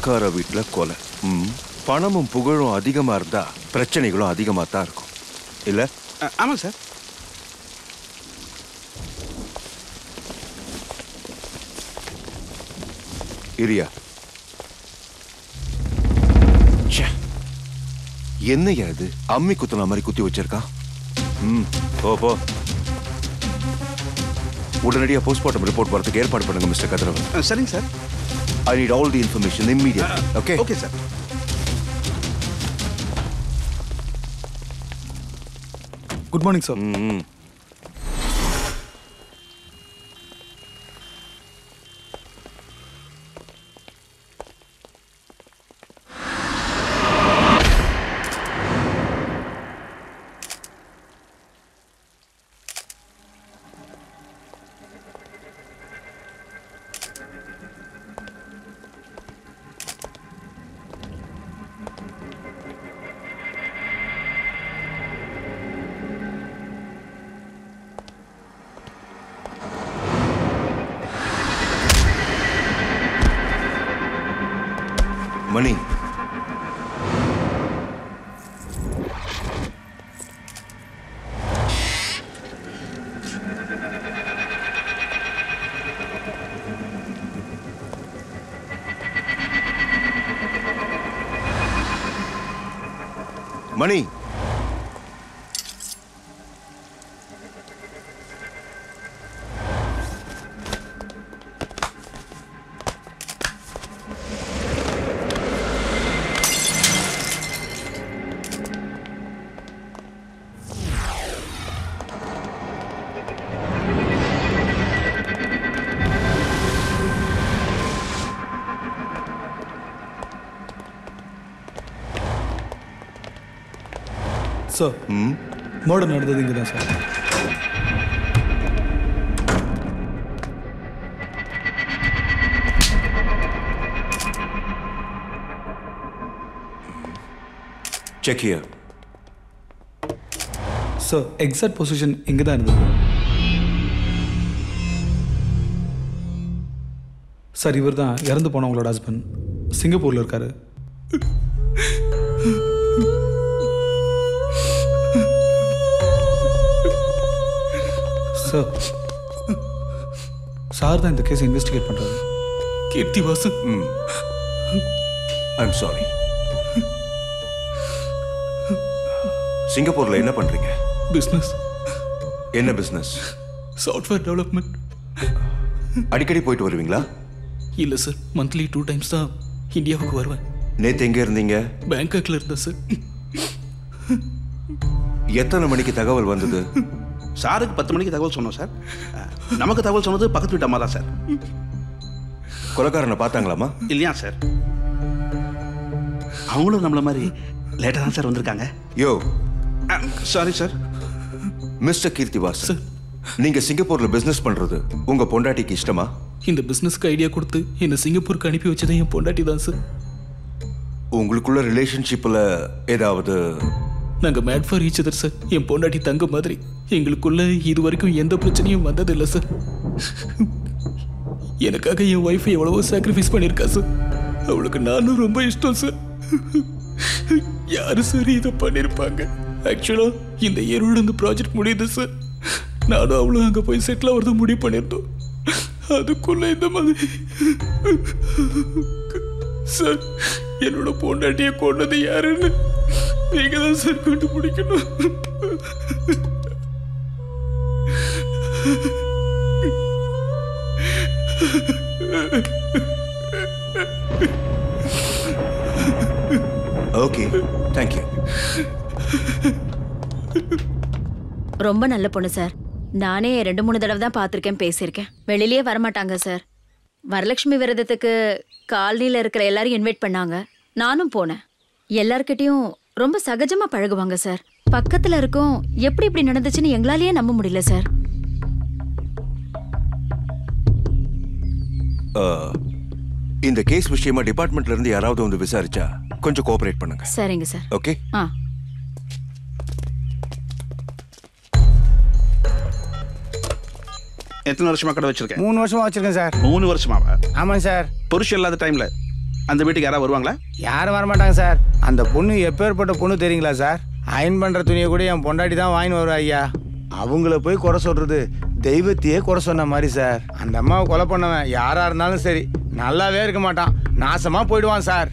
பணக்கார வீட்டுல கொலை. பணமும் புகழும் அதிகமா இருந்தா பிரச்சனைகளும் அதிகமா தான் இருக்கும் இல்ல? ஆமா சார். இரியா, என்னையா இது அம்மி குத்துன மாதிரி குத்தி வச்சிருக்கான்? போ உடனடியா போஸ்ட்மார்ட்டம் ரிப்போர்ட் வரதுக்கு ஏற்பாடு பண்ணுங்க மிஸ்டர் கதிரவன். சரிங்க sir. I need all the information immediately. Okay? Okay, sir. Good morning, sir. Mani, Mani, sir, murder நடந்தது இங்கே தான் sir. check here. Sir, exact position இங்கே தான் இருந்தது சார். இவர் தான் இறந்து போனவங்களோட ஹஸ்பண்ட். சிங்கப்பூரில் இருக்காரு. சார் தான் இந்த கேஸ் இன்வெஸ்டிகேட் பண்றாரு. கீர்த்திவாசன். I'm sorry. சிங்கப்பூர்ல என்ன பண்றீங்க? பிசினஸ். என்ன பிசினஸ்? Software development. அடிக்கடி போயிட்டு வருவீங்களா? இல்ல சார், மந்த்லி 2 times தான் இந்தியாவுக்கு வருவேன். நேத்து எங்க இருந்தீங்க? பேங்காக்ல இருந்தேன் சார். எத்தனை மணிக்கு தகவல் வந்தது? சாருக்கு 10 மணிக்கு தகவல் சொன்னோம் சார். நமக்கு தகவல் சொன்னது பக்கத்து வீட்டு அம்மா தான் சார். கொலைக்காரனை பார்த்தாங்களாமா? இல்லையா சார், அவங்களும் நம்மள மாதிரி லேட்டாக தான் சார் வந்திருக்காங்க. யோ, சாரி சார். மிஸ்டர் கீர்த்திவாசன், நீங்க சிங்கப்பூர்ல பிசினஸ் பண்றது உங்க பொண்டாட்டிக்கு இஷ்டமா? இந்த பிசினஸ்க்கு ஐடியா கொடுத்து என்ன சிங்கப்பூருக்கு அனுப்பி வச்சதே என் பொண்டாட்டி தான் சார். உங்களுக்குள்ள ரிலேஷன்ஷிப்ல ஏதாவது? நாங்க made for each other sir. என் பொண்டாட்டி தங்க மாதிரி. எங்களுக்குள்ள இது வரைக்கும் எந்த பிரச்சனையும் வந்ததில்லை சார். எனக்காக என் ஒய்ஃபை எவ்வளவோ சாக்ரிஃபைஸ் பண்ணியிருக்கா சார். அவளுக்கு நானும் ரொம்ப இஷ்டம் சார். யாரு சரி இதை பண்ணியிருப்பாங்க? ஆக்சுவலா இந்த இயரோட இந்த ப்ராஜெக்ட் முடியுது சார். நானும் அவளும் அங்கே போய் செட்டில் ஆகிறத முடிவு பண்ணியிருந்தோம். அதுக்குள்ள இந்த மாதிரி சார், என்னோட பொண்டாட்டியை கொண்டது யாருன்னு நீங்க தான் சார் கண்டுபிடிக்கணும். Okay, thank you. ரொம்ப நல்ல பொண்ணு சார். நானே 2-3 தடவை தான் பார்த்துருக்கேன், பேசியிருக்கேன். வெளியிலேயே வரமாட்டாங்க சார். வரலட்சுமி விரதத்துக்கு காலனியில் இருக்கிற எல்லாரும் இன்வைட் பண்ணாங்க. நானும் போனேன். எல்லார்கிட்டையும் ரொம்ப சகஜமா பழகுவாங்க சார். பக்கத்துல இருக்கோம், எப்படி இப்படி நடந்துச்சுன்னு எங்களாலேயே நம்ப முடியல சார். இந்த கேஸ் விஷயமா டிபார்ட்மெண்ட்ல இருந்து யாராவது வந்து விசாரிச்சா கொஞ்சம் கோஆபரேட் பண்ணுங்க. சரிங்க சார். ஓகே. எத்தனை வருஷமா கடை வச்சிருக்கேன்? 3 வருஷமா வச்சிருக்கேன் சார். 3 வருஷமாவா? ஆமாம் சார். புருஷன் இல்லாத டைம்ல அந்த வீட்டுக்கு யாராவது வருவாங்களா? யாரும் வரமாட்டாங்க சார். அந்த பொண்ணு எப்பேற்பட்ட பொண்ணு தெரியுங்களா சார்? அயன் பண்ணுற துணியை கூட என் பொண்டாட்டி தான் வாங்கின்னு வருவா ஐயா. அவங்கள போய் குறை சொல்கிறது தெய்வத்தையே குறை சொன்ன மாதிரி சார். அந்த அம்மாவை கொலை பண்ணவன் யாராக இருந்தாலும் சரி நல்லாவே இருக்க மாட்டான், நாசமாக போயிடுவான் சார்.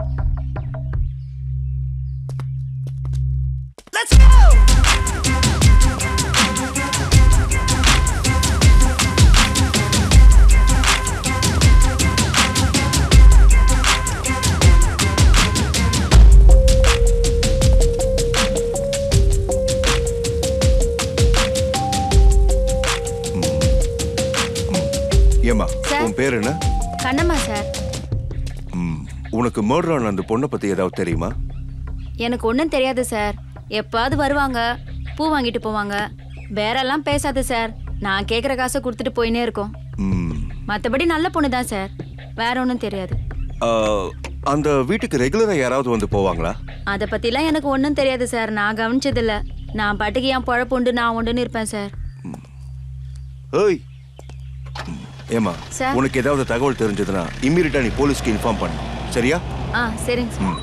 ஏமா உன் பேர் என்ன? கண்ணம்மா சார். உனக்கு மர்டர் ஆன அந்த பொண்ணை பத்தி ஏதாவது தெரியுமா? எனக்கு ஒன்றும் தெரியாது சார். எப்பாவது வருவாங்க, பூ வாங்கிட்டு போவாங்க, வேறெல்லாம் பேசாது சார். நான் கேட்குற காசை கொடுத்துட்டு போயினே இருக்கோம். மற்றபடி நல்ல பொண்ணு தான் சார், வேற ஒன்றும் தெரியாது. அந்த வீட்டுக்கு ரெகுலரா யாராவது வந்து போவாங்களா? அதை பற்றிலாம் எனக்கு ஒன்றும் தெரியாது சார். நான் கவனிச்சதில்ல. நான் பாட்டுக்கு என் பழப்பு உண்டு நான் உண்டுன்னு இருப்பேன் சார். ஏய் ஏமா, உனக்கு ஏதாவது தகவல் தெரிஞ்சதுன்னா இம்மீடியட்டா நீ போலீஸ்க்கு இன்ஃபார்ம் பண்ணு, சரியா? சரிங்க சார்.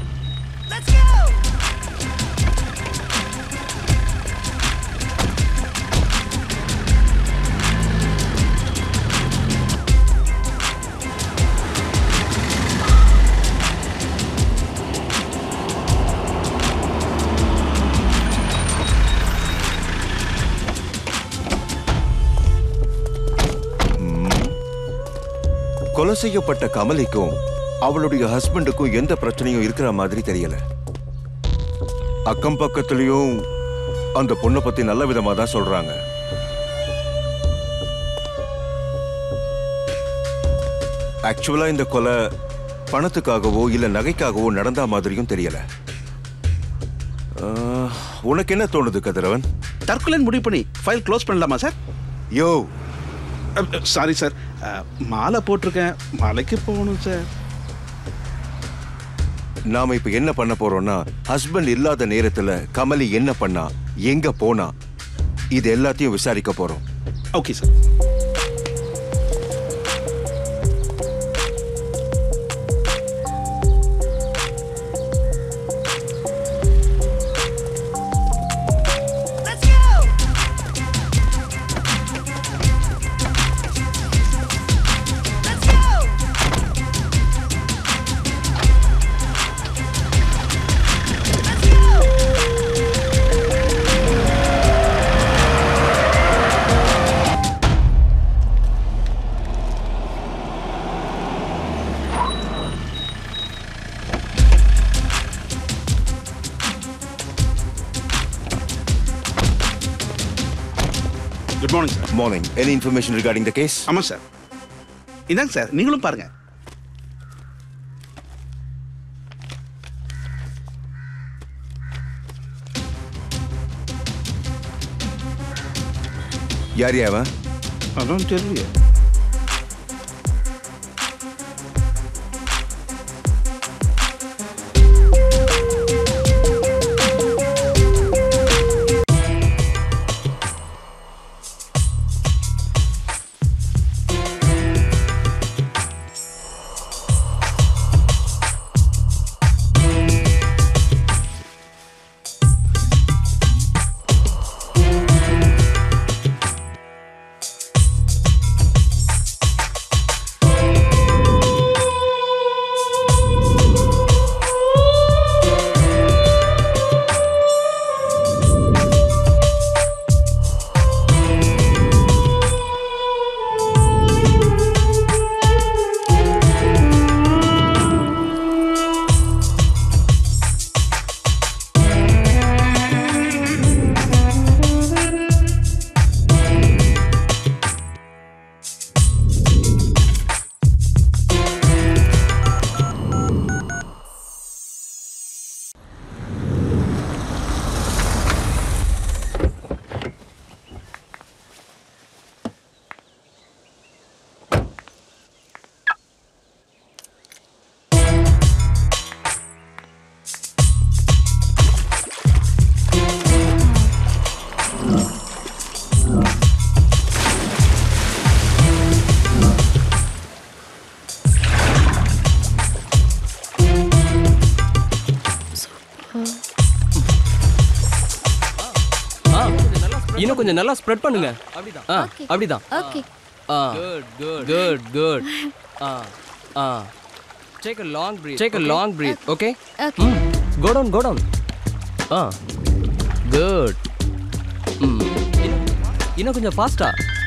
கொலை செய்யப்பட்ட கமலிக்கும் அவளுடைய ஹஸ்பண்டுக்கும் எந்த பிரச்சனையும் இருக்கிற மாதிரி தெரியல. அக்கம் பக்கத்துலயும் அந்த பொண்ணை பத்தி நல்ல விதமா தான் சொல்றாங்க. ஆக்சுவலா இந்த கொலை பணத்துக்காகவோ இல்ல நகைக்காகவோ நடந்த மாதிரியும் தெரியல. உனக்கு என்ன தோணுது கதிரவன்? தற்கொலைன்னு முடிவு பண்ணி ஃபைல் க்ளோஸ் பண்ணலாமா சார்? யோ சாரி சார், மாலை போட்டிருக்கேன், மாலைக்கு போகணும் சார். நாம இப்ப என்ன பண்ண போறோம்னா, ஹஸ்பண்ட் இல்லாத நேரத்துல கமலி என்ன பண்ணா, எங்க போனா, இது எல்லாத்தையும் விசாரிக்க போறோம். Okay sir. Good morning, sir. Morning. Any information regarding the case? ஆமாம் சார். இதாங்க சார், நீங்களும் பாருங்க. யார் அவன்? அதான் தெரியலையே. இன்னும் கொஞ்சம் நல்லா ஸ்ப்ரெட் பண்ணுங்க. அப்படிதான். அப்படிதான். Okay. Good. Take a long breath. Okay? Okay. Go down. Good. இன்னும் கொஞ்சம் ஃபாஸ்டா.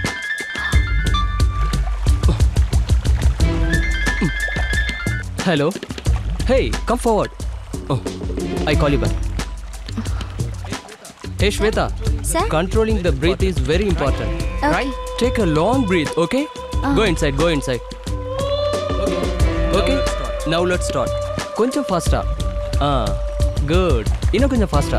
Hello. Hey, come forward. Oh, I call you back. Hey, Shweta. Sir? Controlling the breath is very important. Okay. Right? Take a long breath, okay? Go inside. Okay? Now let's start. கொஞ்சம் ஃபாஸ்டா. Good. இன்னும் கொஞ்சம் ஃபாஸ்டா.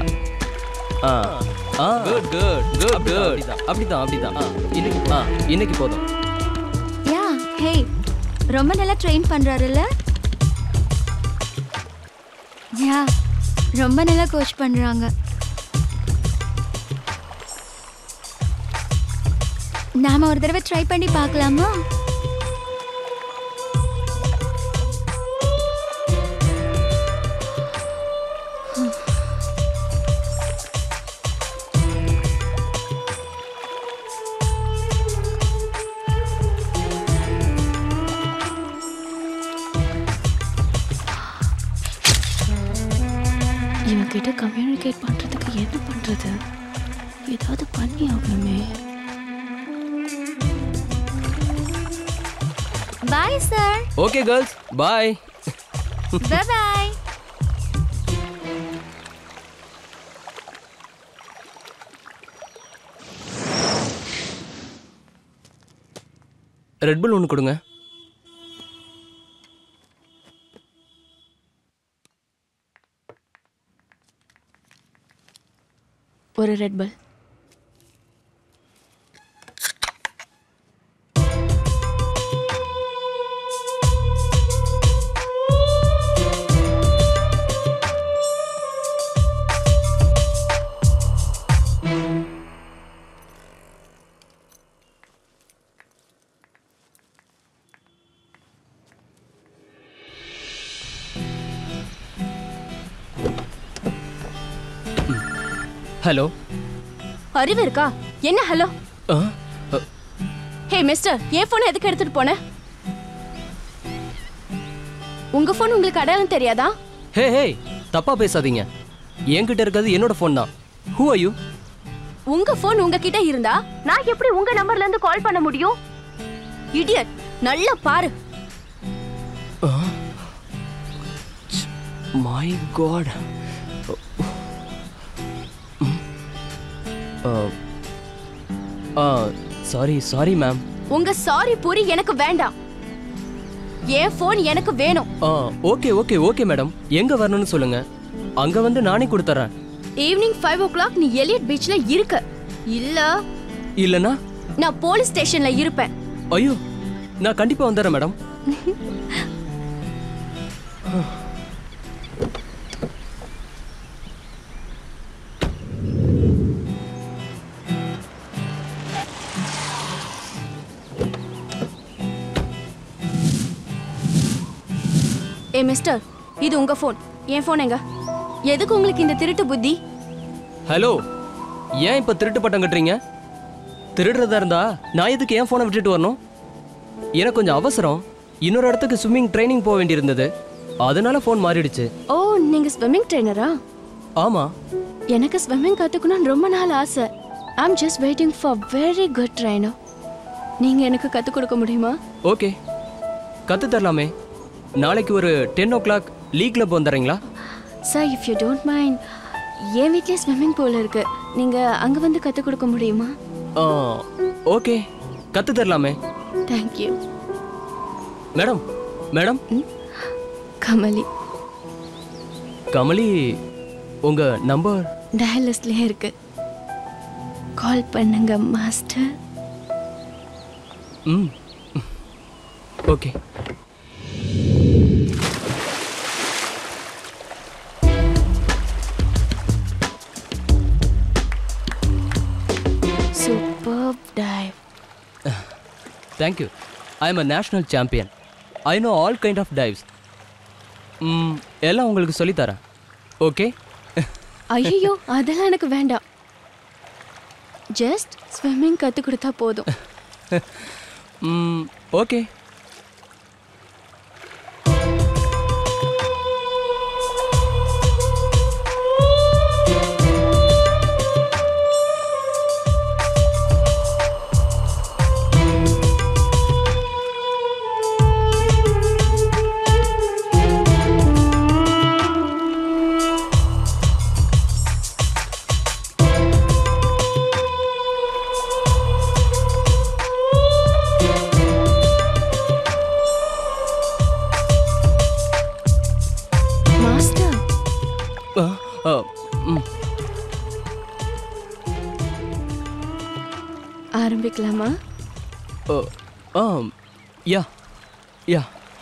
Good. அப்படிதான். இன்னைக்கு போதும். யா, ஹே. ரொம்ப நல்லா ட்ரெயின் பண்றாருல்ல? யா, ரொம்ப நல்லா கோச் பண்றாங்க. நாம ஒரு தடவை ட்ரை பண்ணி பார்க்கலாமா? இவங்கிட்ட கம்யூனிகேட் பண்ணுறதுக்கு என்ன பண்ணுறது? ஏதாவது பண்ணி ஆகணுமே. Bye sir. Okay girls, bye. Bye. Red Bull ஒன்று கொடுங்க. ஒரு ரெட் பல். ஹலோ. அறிவு இருக்கா? என்ன ஹலோ? ஹே மிஸ்டர், என் போனை எதுக்கு எடுத்துட்டு போன? உங்க போன் உங்களுக்கு அடையாளம் தெரியாதா? ஹே, தப்பா பேசாதீங்க. என்கிட்ட இருக்கிறது என்னோட ஃபோன் தான். Who are you? உங்க போன் உங்ககிட்ட இருந்தா நான் எப்படி உங்க நம்பர்ல இருந்து கால் பண்ண முடியும்? இடியட், நல்லா பாரு. My God. Sorry ma'am. உங்க சாரி பூரி எனக்கு வேண்டாம். என் போன் எனக்கு வேணும். Okay madam. எங்க வரணும்னு சொல்லுங்க, அங்க வந்து நானே கொடுத்துறேன். ஈவினிங் 5 o'clock நீ எலியட் பீச்ல இருக்க. இல்லனா நான் போலீஸ் ஸ்டேஷன்ல இருப்பேன். ஐயோ, நான் கண்டிப்பா வந்துறேன் மேடம். ஏ மிஸ்டர், இது உங்க போன். என் போன் எங்க? எதுக்கு உங்களுக்கு இந்த திருட்டு புத்தி? ஹலோ, ஏன் இப்ப திருட்டு பட்டம் கட்டுறீங்க? திருடுறதா இருந்தா நான் எதுக்கு என் போனை விட்டுட்டு வரணும்? எனக்கு கொஞ்சம் அவசரம். இன்னொரு இடத்துக்கு ஸ்விம்மிங் ட்ரைனிங் போக வேண்டியிருந்தது, அதனால போன் மாறிடுச்சு. ஓ, நீங்க ஸ்விம்மிங் ட்ரெயினரா? ஆமா. எனக்கு ஸ்விம்மிங் கத்துக்கணும்னு ரொம்ப நாள் ஆசை. I'm just waiting for very good trainer. நீங்க எனக்கு கத்து கொடுக்க முடியுமா? ஓகே, கத்து தரலாமே. நாளைக்கு ஒரு 10 o'clock லீக் கிளப் வந்துறீங்களா? Sir, if you don't mind, என் வீட்லயே ஸ்விம்மிங் பூல் இருக்கு. நீங்க அங்க வந்து கத்து கொடுக்க முடியுமா? ஓகே, கத்து தரலாமே. Thank you. மேடம். கமலி, உங்க நம்பர் டயல் லிஸ்ட்லயே இருக்கு. கால் பண்ணுங்க master. Okay. Superb dive. Thank you. I am a national champion. I know all kind of dives. எல்லாம் உங்களுக்கு சொல்லி தரேன். ஓகே? ஐயோ, அதெல்லாம் எனக்கு வேண்டாம். ஜஸ்ட் ஸ்விம்மிங் கற்றுக் கொடுத்தா போதும். ஓகே. ஆரம்பிக்கலாமா? யா யா.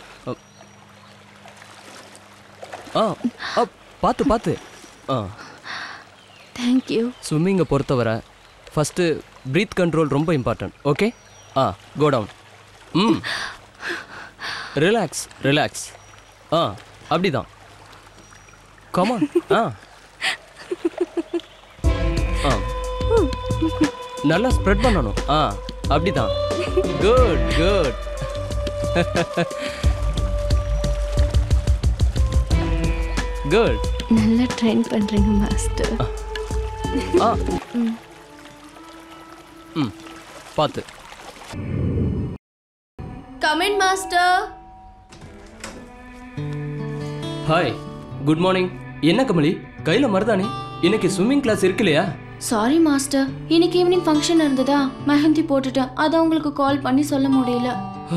பார்த்து பார்த்து. தேங்க்யூ. ஸ்விம்மிங்கை பொறுத்தவரை ஃபஸ்ட்டு ப்ரீத் கண்ட்ரோல் ரொம்ப important. Okay. Go down. Relax relax. அப்படிதான். கமான். நல்லா ஸ்ப்ரெட் பண்ணணும். அப்படிதான். Good good. குட். நல்லா ட்ரெயின் பண்றீங்க மாஸ்டர். பார்த்து. Come in master. Hi, good morning. என்ன கமலி, கையில் மருதானே? இன்னைக்கு ஸ்விம்மிங் கிளாஸ் இருக்கு இல்லையா? சாரி மாஸ்டர், இன்னைக்கு ஈவினிங் ஃபங்க்ஷன் இருந்ததா, மெஹந்தி போட்டுட்டேன். அதை உங்களுக்கு கால் பண்ணி சொல்ல முடியல.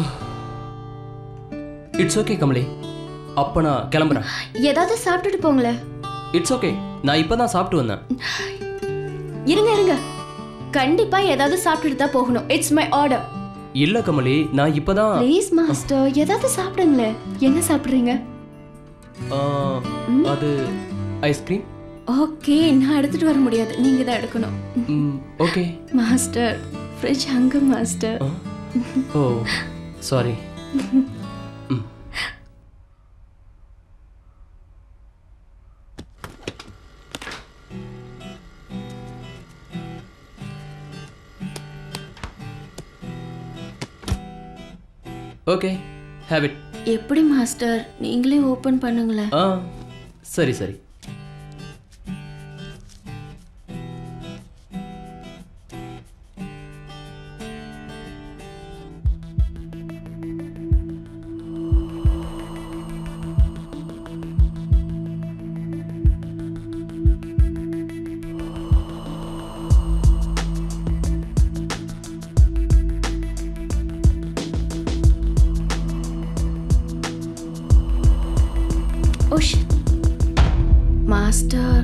இட்ஸ் ஓகே கமலி, அப்போ நான் கிளம்புறேன். ஏதாவது சாப்பிட்டுட்டு போங்களேன். இட்ஸ் ஓகே, நான் இப்போ தான் சாப்பிட்டு வந்தேன். இருங்க இருங்க, கண்டிப்பா ஏதாவது சாப்பிட்டுட்டு தான் போகணும். It's my order. இல்ல கமலி, நான் இப்போ தான். ப்ளீஸ் மாஸ்டர், ஏதாவது சாப்பிடுங்களேன். என்ன சாப்பிட்றீங்க? அது ஐஸ்கிரீம். ஓகே, நான் எடுத்துட்டு வர முடியாது, நீங்க தான் எடுக்கணும். ஓகே மாஸ்டர், ஃப்ரிட்ஜ் அங்க master. Oh sorry. Okay, have it. எப்படி மாஸ்டர், நீங்களே ஓபன் பண்ணுங்களேன். சரி சரி. மாஸ்டர்,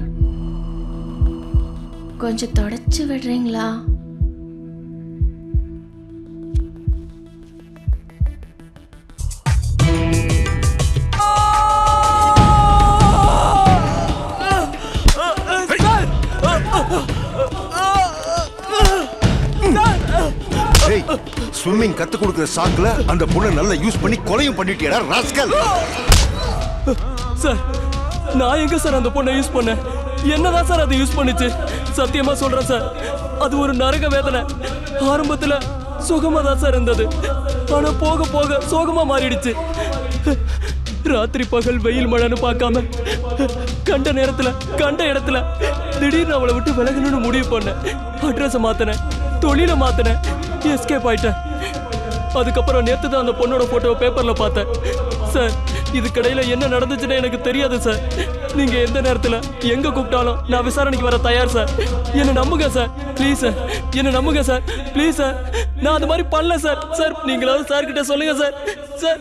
கொஞ்சம் தொடச்சு விடுறீங்களா? ஸ்விம்மிங் கத்து கொடுக்கிற சாக்குல அந்த பொண்ணை நல்லா யூஸ் பண்ணி கொலையும் பண்ணிட்டியடா ராஸ்கல். சார், நான் எங்க சார் அந்த பொண்ணை யூஸ் பண்ணேன்? என்னதான் சார் அதை யூஸ் பண்ணிச்சு? சத்தியமா சொல்றேன் சார், அது ஒரு நரக வேதனை. ஆரம்பத்துல சுகமா தான் சார் இருந்தது, ஆனா போக போக சோகமா மாறிடுச்சு. ராத்திரி பகல் வெயில் மழைன்னு பார்க்காம கண்ட நேரத்துல கண்ட இடத்துல திடீர்னு அவளை விட்டு விலகணும்னு முடிவு பண்ணேன். அட்ரஸை மாத்தினேன், தொழிலை மாத்தினேன், எஸ்கேப் ஆயிட்டேன். அதுக்கப்புறம் நேற்று தான் அந்த பொண்ணோட போட்டோவை பேப்பர்ல பார்த்தேன். சார், இதுக்கடையில என்ன நடந்துச்சுன்னு எனக்கு தெரியாது சார். நீங்க எந்த நேரத்துல எங்க கூப்பிட்டாலும் நான் விசாரணைக்கு வர தயார் சார். என்ன நம்புங்க சார், ப்ளீஸ் சார், என்ன நம்புங்க சார், ப்ளீஸ் சார். நான் அது மாதிரி பண்ணல சார். சார், நீங்களாவது சார் கிட்ட சொல்லுங்க சார். சார்,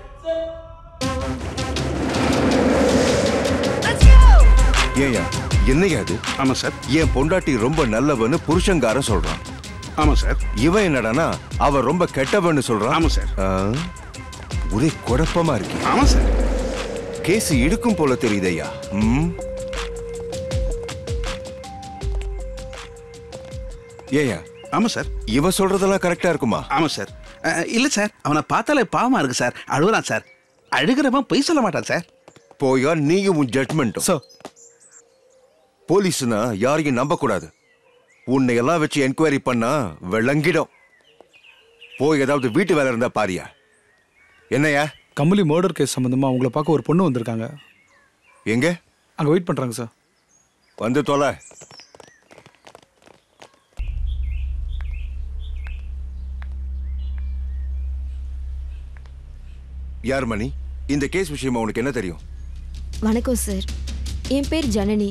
ஏயா என்னையா அது? ஆமா சார். என் பொண்டாட்டி ரொம்ப நல்லவன்னு புருஷங்கார சொல்றான். ஆமா சார். இவன் என்னடானா அவ ரொம்ப கெட்டவன்னு சொல்றான். ஆமா சார். ஒரே குழப்பமா இருக்கு. ஆமா சார். கேஸ் இடுக்கும் போல தெரியுதையா? ஏயா? ஆமா சார். இவ சொல்றதெல்லாம் கரெக்டா இருக்குமா? ஆமா சார். இல்ல சார், அவனை பார்த்தாலே பாவமா இருக்கு சார். அழுகுறான் சார். அழுகிறவன் பொய் சொல்ல மாட்டான் சார். போயா நீயும் உன் ஜட்மெண்ட். போலீஸ்னா யாரையும் நம்ப கூடாது. உன்னை எல்லாம் வச்சு என்கொயரி பண்ணா விளங்கிடும். போய் ஏதாவது வீட்டு வேலை இருந்தா பாரியா. என்னையா? கமலி மர்டர் கேஸ் சம்பந்தமா உங்களை பார்க்க ஒரு பொண்ணு வந்திருக்காங்க. எங்க? அங்க வெயிட் பண்றாங்க சார். வந்து தொலை. யார் மணி? இந்த கேஸ் விஷயமா உனக்கு என்ன தெரியும்? வணக்கம் சார், என் பேர் ஜனனி.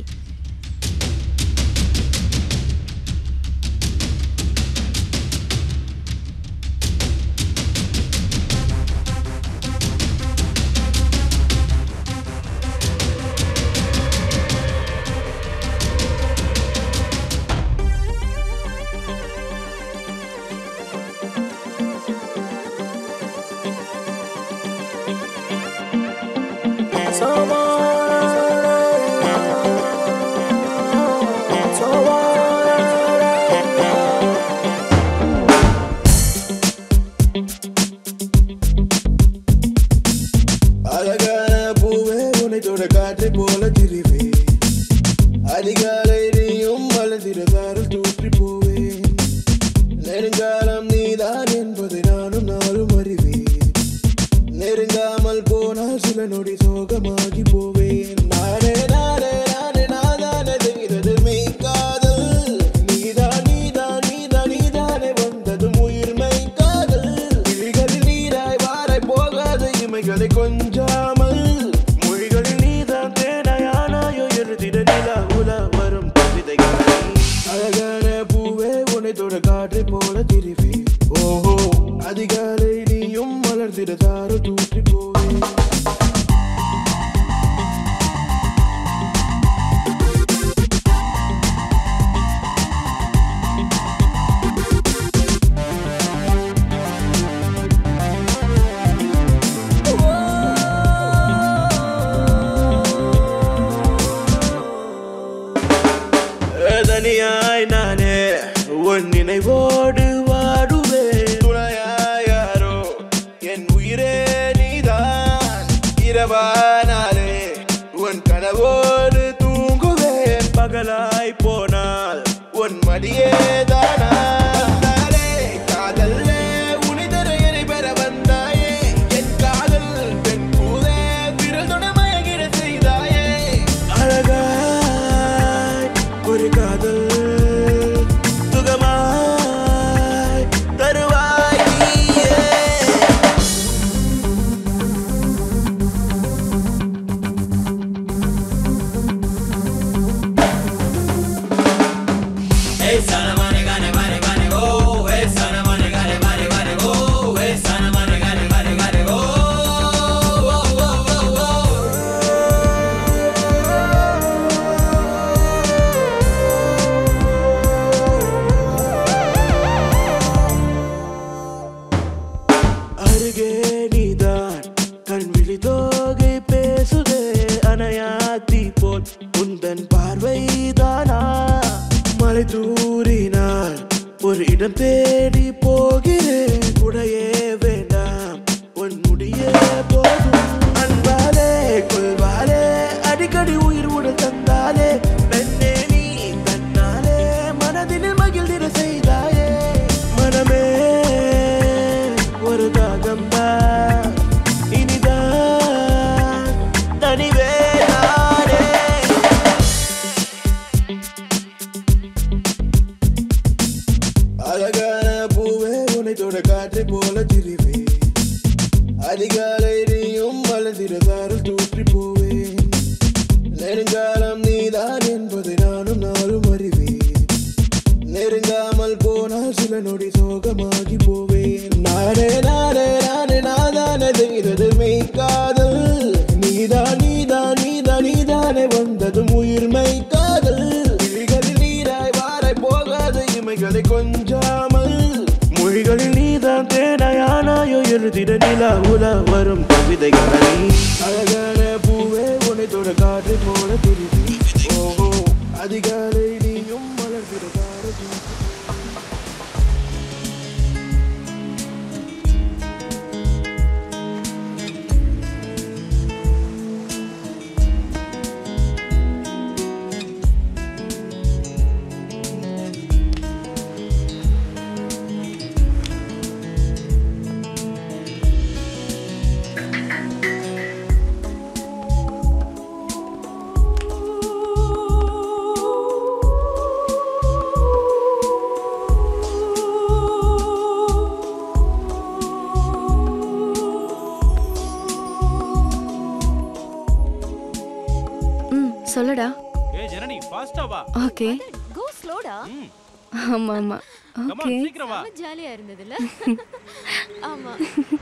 சொல்லுடா. ஏய் ஜனனி ஃபாஸ்டா வா. ஓகே. கோ ஸ்லோடா. ஆமா ஆமா. ஓகே. சீக்கிரம் வா. ஜாலியா இருந்ததுல. ஆமா.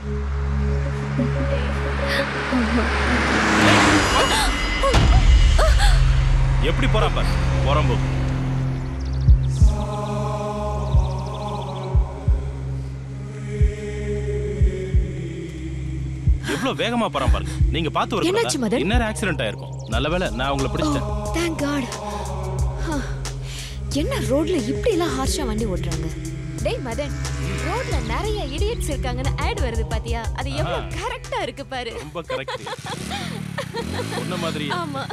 எப்படி போறான் பாரு. போறம்போ. எவ்வளவு வேகமா போறான் பாருங்க. நீங்க பாத்து வரணும். இன்னொரு ஆக்சிடென்ட் ஆயிருக்கும். நல்லவேளை நான் உங்களை பிடிச்சிட்டேன். Thank God. என்ன ரோட்ல இப்படி எல்லாம் ஹார்ஷா வண்டி ஓட்டுறாங்க? டேய் மதன், ரோட்ல நிறைய இடியட்ஸ் இருக்காங்கன்னு ஆட் வருது பாத்தியா? அது எவ்வளவு கரெக்ட்டா இருக்கு பாரு. ரொம்ப கரெக்ட். சொன்ன மாதிரி. ஆமா.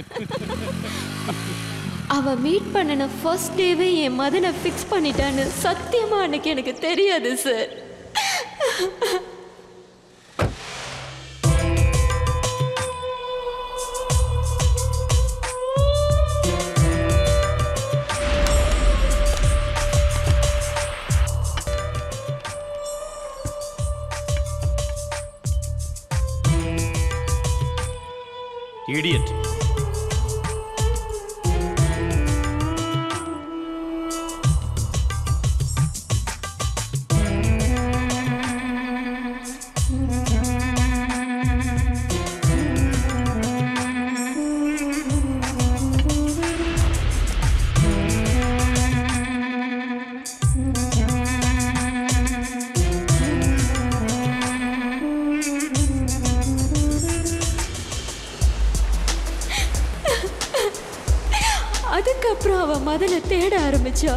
அவ மீட் பண்ணன ஃபர்ஸ்ட் டேவே என் மதனை ஃபிக்ஸ் பண்ணிட்டான்னு சத்தியமா அன்னைக்கு எனக்கு தெரியாது சார். Idiot. அதுக்கப்புறம் அவ மதனை தேட ஆரம்பிச்சா.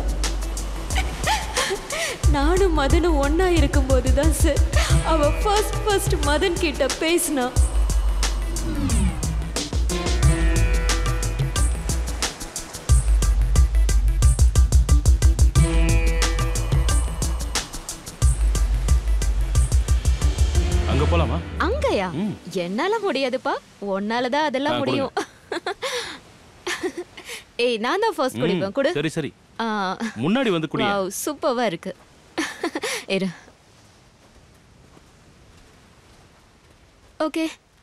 நானும் மதனும் ஒன்னா இருக்கும்போது தான் சார் அவ ஃபர்ஸ்ட் மதன் கிட்ட பேசினா. அங்க போலாமா? அங்கயா? என்னால முடியாதுப்பா, உன்னாலதான் அதெல்லாம் முடியும். ஏய், நான் தான் ஃபர்ஸ்ட் குடிப்பேன். குடு. சரி சரி. முன்னாடி வந்து குடி. வாவ், சூப்பரா இருக்கு. இரு. ஓகே.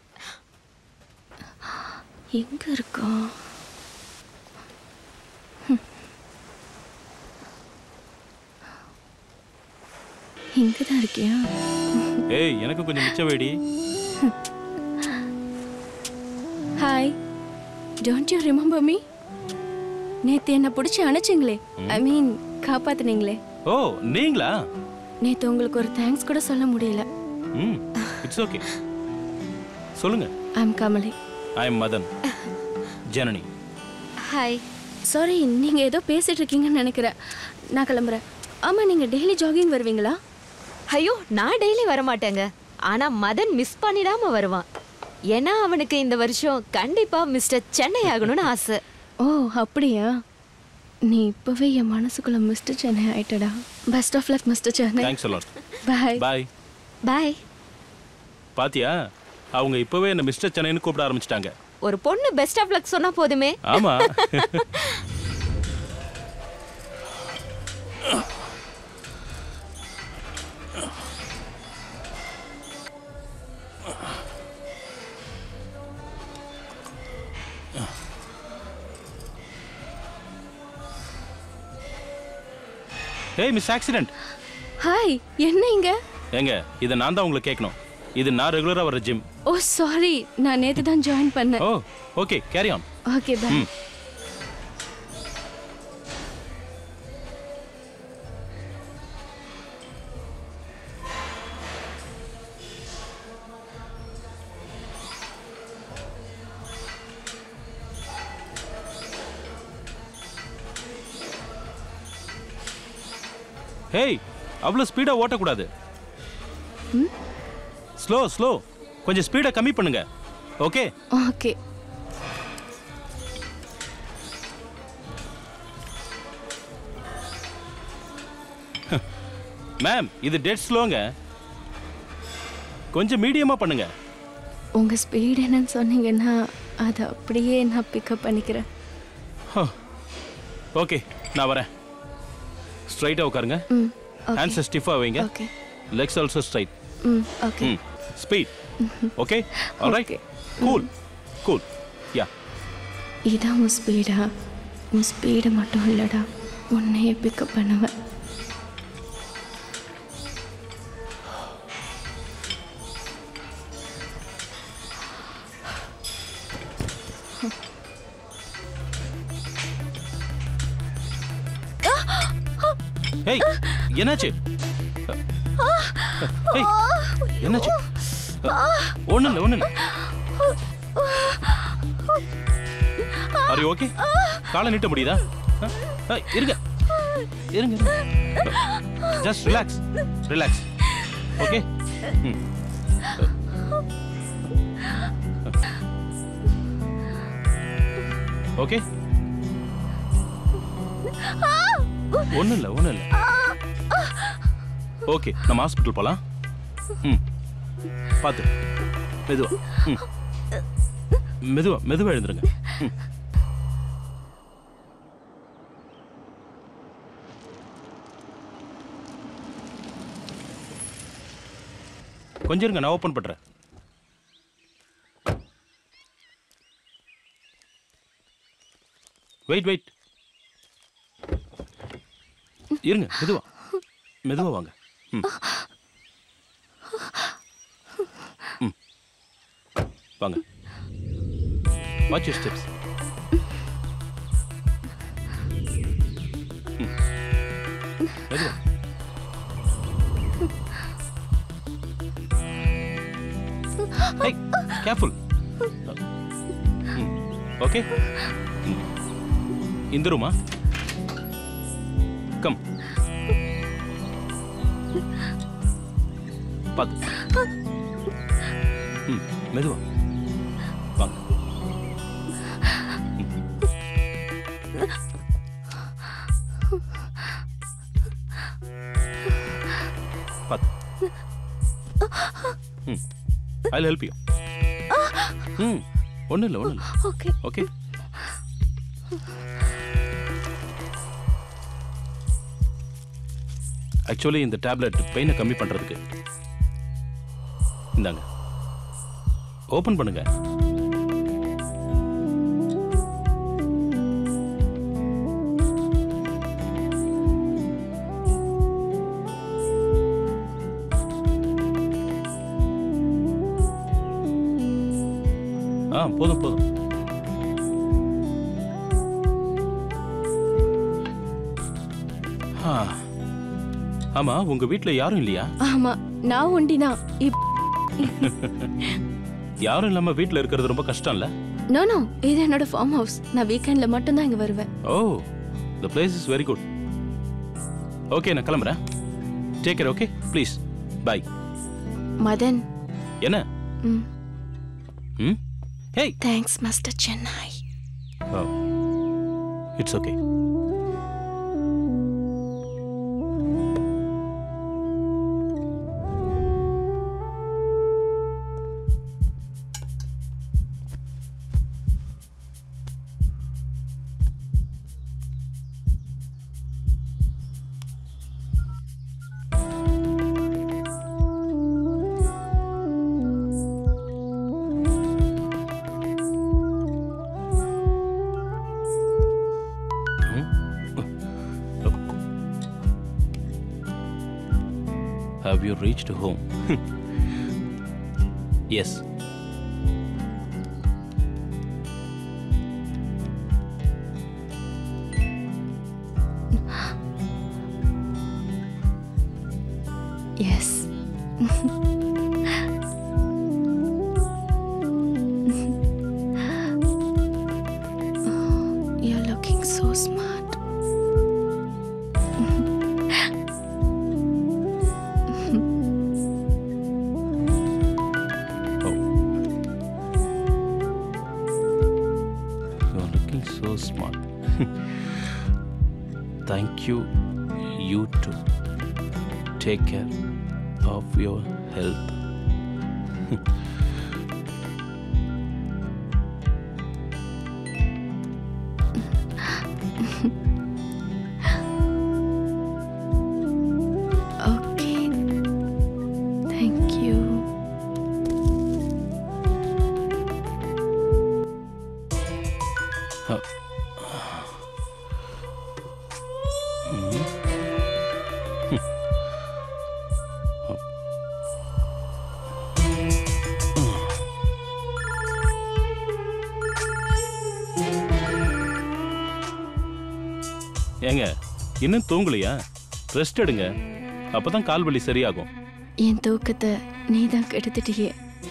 எங்க இருக்கா? இங்க தான் இருக்கியா? ஏய், எனக்கு கொஞ்சம் மிச்ச வேடி. Hi. Don't you remember me? நேத்து என்ன பிடிச்சி அணைச்சிங்களே, ஐ மீன் காப்பாத்துனீங்களே. ஓ, நீங்களா? நேத்து உங்களுக்கு ஒரு தேங்க்ஸ் கூட சொல்ல முடியல. It's okay. சொல்லுங்க. I am Kamali. I am Madan. Janani. Hi. Sorry, நீங்க ஏதோ பேசிட்டு இருக்கீங்கன்னு நினைக்கிறேன். நான் கிளம்புறேன். ஆமா, நீங்க டெய்லி ஜாகிங் வருவீங்களா? ஐயோ, நான் டெய்லி வர மாட்டேங்க. ஆனா மதன் மிஸ் பண்ணிடாம வருவான். ஏன்னா அவனுக்கு இந்த வருஷம் கண்டிப்பா மிஸ்டர் சென்னை ஆகணும்னு ஆசை. ஓ, அப்படியா? நீ இப்பவே என் மனசுக்குள்ள மிஸ்டர் சென்னை ஆயிட்டடா. Best of luck mister Chennai. Thanks a lot. Bye bye. Bye. பாத்தியா, அவங்க இப்பவே என்ன மிஸ்டர் சென்னைன்னு கூப்பிட ஆரம்பிச்சிட்டாங்க. ஒரு பொண்ணு பெஸ்ட் ஆஃப் லக் சொன்னா போதுமே. ஆமா. ஏய் மிஸ் ஆக்சிடென்ட். ஹாய், என்ன இங்க? ஏங்க, இதை நான் தான் உங்களுக்கு கேட்கணும். இது நான் ரெகுலரா வர ஜிம். ஓ சாரி, நான் நேத்து தான் ஜாயின் பண்ணேன். Oh okay, carry on. Okay, bye. Hey, அவ்வளவு ஸ்பீடா ஓட்டக்கூடாது. ஸ்லோ ஸ்லோ, கொஞ்சம் ஸ்பீடை கம்மி பண்ணுங்க. Okay okay. மேம், இது டெட் ஸ்லோங்க. கொஞ்சம் மீடியமா பண்ணுங்க. உங்க ஸ்பீட் என்னன்னு சொன்னீங்கன்னா அதை அப்படியே நான் பிக்கப் பண்ணிக்கிறேன். ஓகே, நான் வரேன். ஸ்ட்ரைட்டா உட்காருங்க. ஹேண்ட்ஸ் ஸ்டிஃபா வைங்க. Okay. Legs also straight. Okay. Speed. Okay, alright. Cool cool. Yeah. இதான் உன் ஸ்பீடா? உன் ஸ்பீடு மட்டும் இல்லைடா, உன்னையே பிக்கப் பண்ணுவேன். ஏய் என்னாச்சு? ஏய் என்னாச்சு? ஒண்ணு இல்ல. Are you okay? காலை நீட்ட முடியுதா? இருங்க. Just relax. ஓகே? ஓகே? ஒண்ணு இல்ல. ஓகே, நம்ம ஹாஸ்பிட்டல் போலாம். பாத்து மெதுவா எழுந்துருங்க. கொஞ்சம் இருங்க, நான் ஓபன் பண்றேன். வெயிட் இருங்க, மெதுவா வாங்க. வாங்க. Watch your steps. மெதுவா. Hey, careful. Okay? இந்த ரூமா? கம். பாத்து. மெதுவா. வாங்க. பாத்து. I'll help you. ஒன்றும் இல்லை. ஓகே. ஆக்சுவலி இந்த டேப்லெட் பெயினை கம்மி பண்ணுறதுக்கு. இந்தாங்க, ஓப்பன் பண்ணுங்க. போதும். ஆமா, உங்க வீட்ல யாரும் இல்லையா? ஆமா, நான் ஒண்டினா. யாரும் இல்லாம வீட்ல இருக்கிறது ரொம்ப கஷ்டம் இல்ல? நோ, இது என்னோட ஃபார்ம் ஹவுஸ். நான் வீக்கெண்ட்ல மட்டும் தான் இங்க வருவேன். Oh, the place is very good. Okay, நான் கிளம்புறேன். Take care. Okay, please. Bye. Madan. என்ன? Hey. Thanks, Mr. Chennai. Oh, it's okay. Have you reached home? Yes. Yes. You're looking so smart. So smart. Thank you. You too. Take care of your health. Okay. Thank you. ஏங்க இன்னும் தூங்கலையா? Rest எடுங்க, அப்பதான் கால் வலி சரியாகும். என் தூக்கத்தை நீ தான் கெடுத்துட்டியே.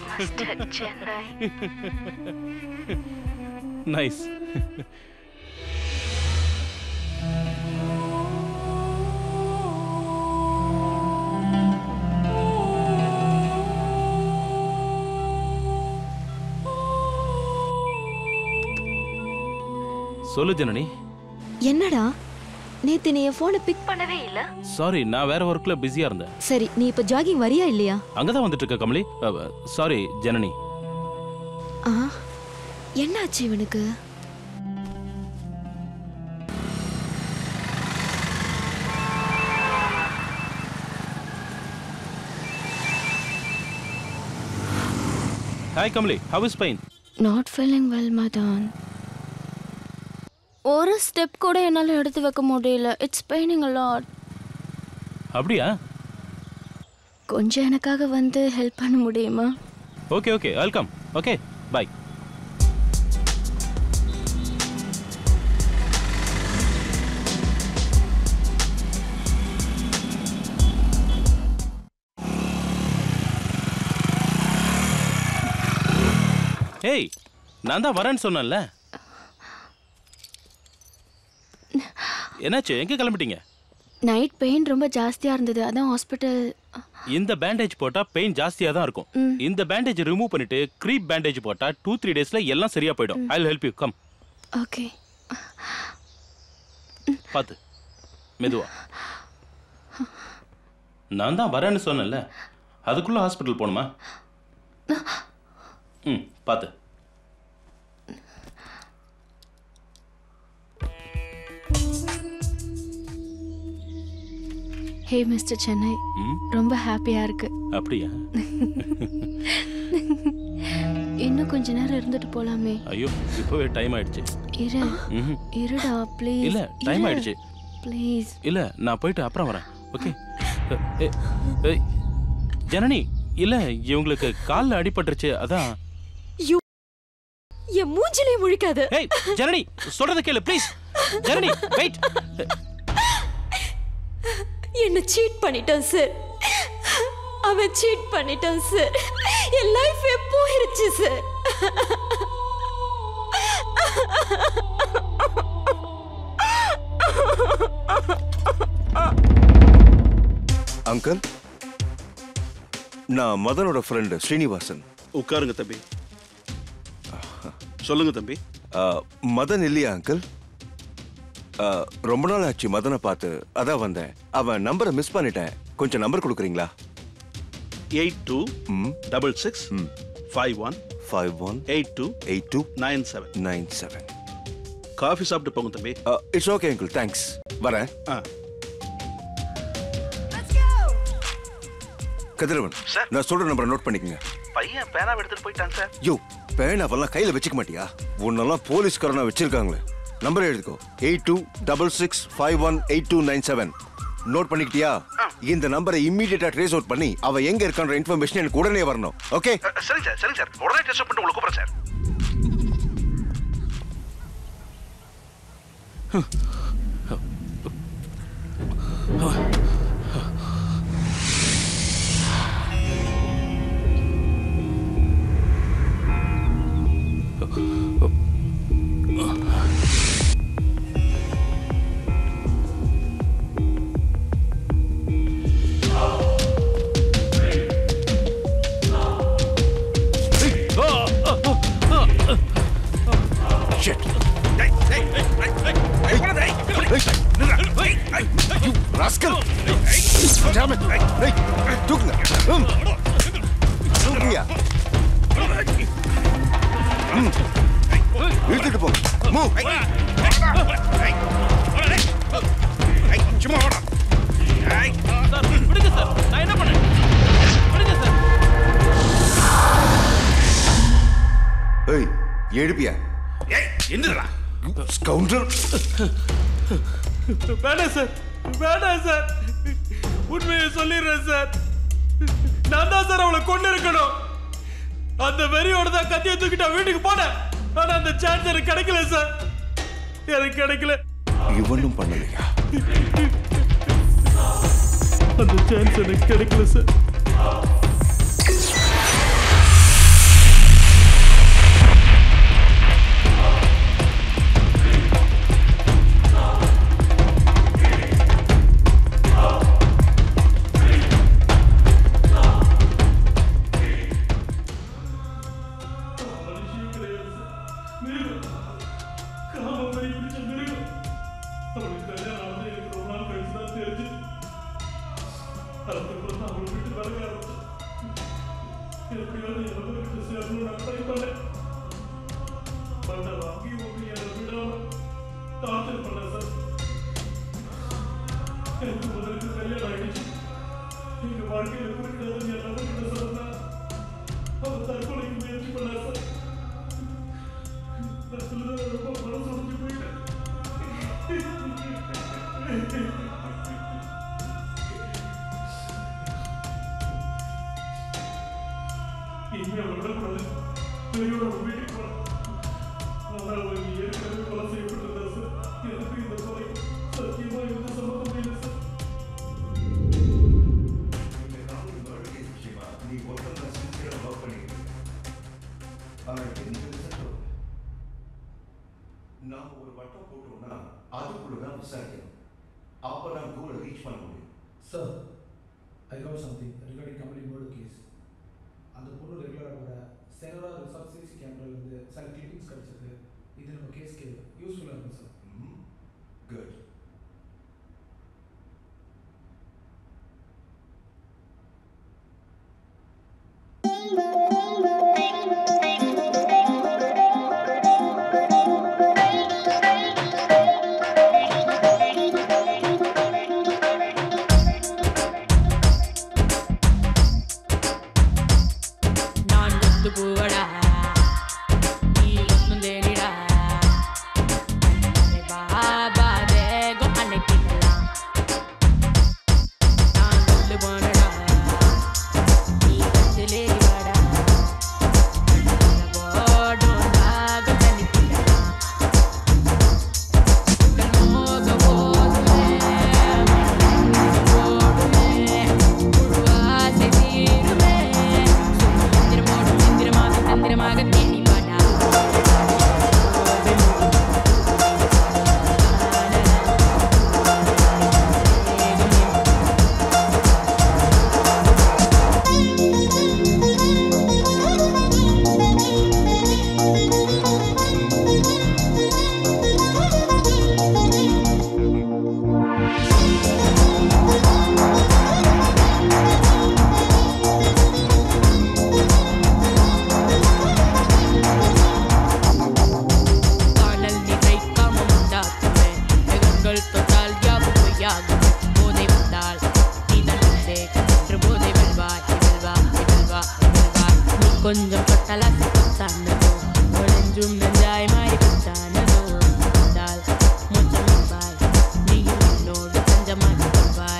நைஸ். சொல்லு ஜனனி. என்னடா நேத்து நீ என் போனை பிக் பண்ணவே இல்ல? சாரி, நான் வேற ஒர்க்ல பிஸியா இருந்தேன். சரி, நீ இப்ப ஜாகிங் வரியா இல்லையா? அங்கதான் வந்துட்டு இருக்க கமலி. சாரி ஜனனி. என்னாச்சு இவனுக்கு? Hi Kamali, how is pain? Not feeling well, Madan. ஒரு ஸ்டெப் கூட என்னால எடுத்து வைக்க முடியல. It's paining a lot. அப்படியா? கொஞ்சம் எனக்காக வந்து ஹெல்ப் பண்ண முடியுமா? Okay, okay, I'll come. Okay, bye. Hey, நான் தான் வரேன்னு சொன்னேன்ல. என்னாச்சு, எங்க கிளம்பிட்டீங்க? நைட் பெயின் ரொம்ப ஜாஸ்தியா இருந்தது, அதான் ஹாஸ்பிடல். இந்த பேண்டேஜ் போட்டா பெயின் ஜாஸ்தியா தான் இருக்கும். இந்த பேண்டேஜ் ரிமூவ் பண்ணிட்டு க்ரீப் பேண்டேஜ் போட்டா 2-3 டேஸ்ல எல்லாம் சரியா போய்டும். I will help you, come. Okay. பாத்து மெதுவா. நான் தான் வரேன்னு சொன்னேன்ல, அதுக்குள்ள ஹாஸ்பிடல் போணுமா? பாத்து. ஹே மிஸ்டர் சென்னை, ரொம்ப ஹாப்பியா இருக்கு. அப்படியா? இன்னும் கொஞ்ச நேரம் இருந்துட்டு போலாமே. ஐயோ, இப்பவே டைம் ஆயிடுச்சு. இருடா ப்ளீஸ். இல்ல, டைம் ஆயிடுச்சு. ப்ளீஸ். இல்ல, நான் போயிட்டு அப்புறம் வரேன். ஓகே. ஜனனி, இல்ல இவங்களுக்கு கால்ல அடிபட்டுருச்சு, அதான். என் மூஞ்சிலே முழிக்காத. ஏய் ஜனனி, சொல்றத கேளு ப்ளீஸ். ஜனனி, வெயிட். என்ன சீட் பண்ணிட்டான் சார். அவன் சீட் பண்ணிட்டான் சார். என் லைஃப் போயிருச்சு சார். அங்கிள், நான் மதனோட ஃப்ரெண்டு ஸ்ரீனிவாசன். உட்காருங்க தம்பி. சொல்லுங்க தம்பி. மதன் இல்லையா அங்கிள்? ரொம்ப நாள் ஆச்சு மதனை பார்த்து, அதான் வந்தேன். அவன் நம்பரை மிஸ் பண்ணிட்டேன், கொஞ்சம் நம்பர் கொடுக்குறீங்களா? 826651518297. காஃபி சாப்பிட்டு போங்க தம்பி. It's okay uncle, thanks. வரேன். கதிரவன், நான் சொல்ற நம்பரை நோட் பண்ணிக்கங்க. பையன் பேனாவை எடுத்துட்டு போயிட்டான் சார். யோ, பேனாவெல்லாம் கையில வச்சுக்க மாட்டியா? உன்னெல்லாம் போலீஸ்காரனா வச்சிருக்காங்களே. நம்பர் எழுதிக்கோ, 8266518297. நோட் பண்ணிக்கிட்டியா? இந்த நம்பரை இம்மீடியட்டா ட்ரேஸ் அவுட் பண்ணி அவ எங்க இருக்கான்ற இன்ஃபர்மேஷன் எனக்கு உடனே வரணும். ஓகே? சரிங்க சார், சரிங்க சார். உடனே ட்ரேஸ் அவுட் பண்ணி உங்களுக்கு கூப்பிடுறேன் சார். இழுத்துட்டு போ. விடுங்க சார், நான் என்ன பண்ணேன்? விடுங்க சார். ஏய், எழுப்பியா? என்னடா ஸ்கவுண்டர்? வேண்டாம் சார், வேண்டாம் சார். உண்மையை சொல்லிடுறேன் சார். நான் தான் சார் அவளை கொண்டு இருக்கணும். அந்த வெறியோட தான் கத்தியை தூக்கிட்டா வீட்டுக்கு போனேன். ஆனா அந்த சார்ஜர் கிடைக்கல சார், எனக்கு கிடைக்கல. இவனும் பண்ணலையா? அந்த சான்ஸ் எனக்கு கிடைக்கல சார். நாம ஒரு வட்டம் போட்டோம்னா அதுக்குள்ளதான் விசாரிக்கணும். அப்பதான் கோலை ரீச் பண்ண முடியும். Sir, I got something regarding company murder case. அந்த பொண்ணு ரெகுலராக வர செனரா ரிசார்ட் சிசி கேமராலேருந்து சில கிளிப்பிங்ஸ் கிடச்சிருக்கு. இது நம்ம கேஸ்க்கு யூஸ்ஃபுல்லாக இருக்கும் சார். குட். கொஞ்சம் பட்டலாசி குத்தானதோ ஒளிஞ்சும் நெஞ்சாய் மாறி குத்தானதோ வந்தால் முச்சம் பாய் நீயும் என்னோடு தஞ்சமாகி கொள்வாய்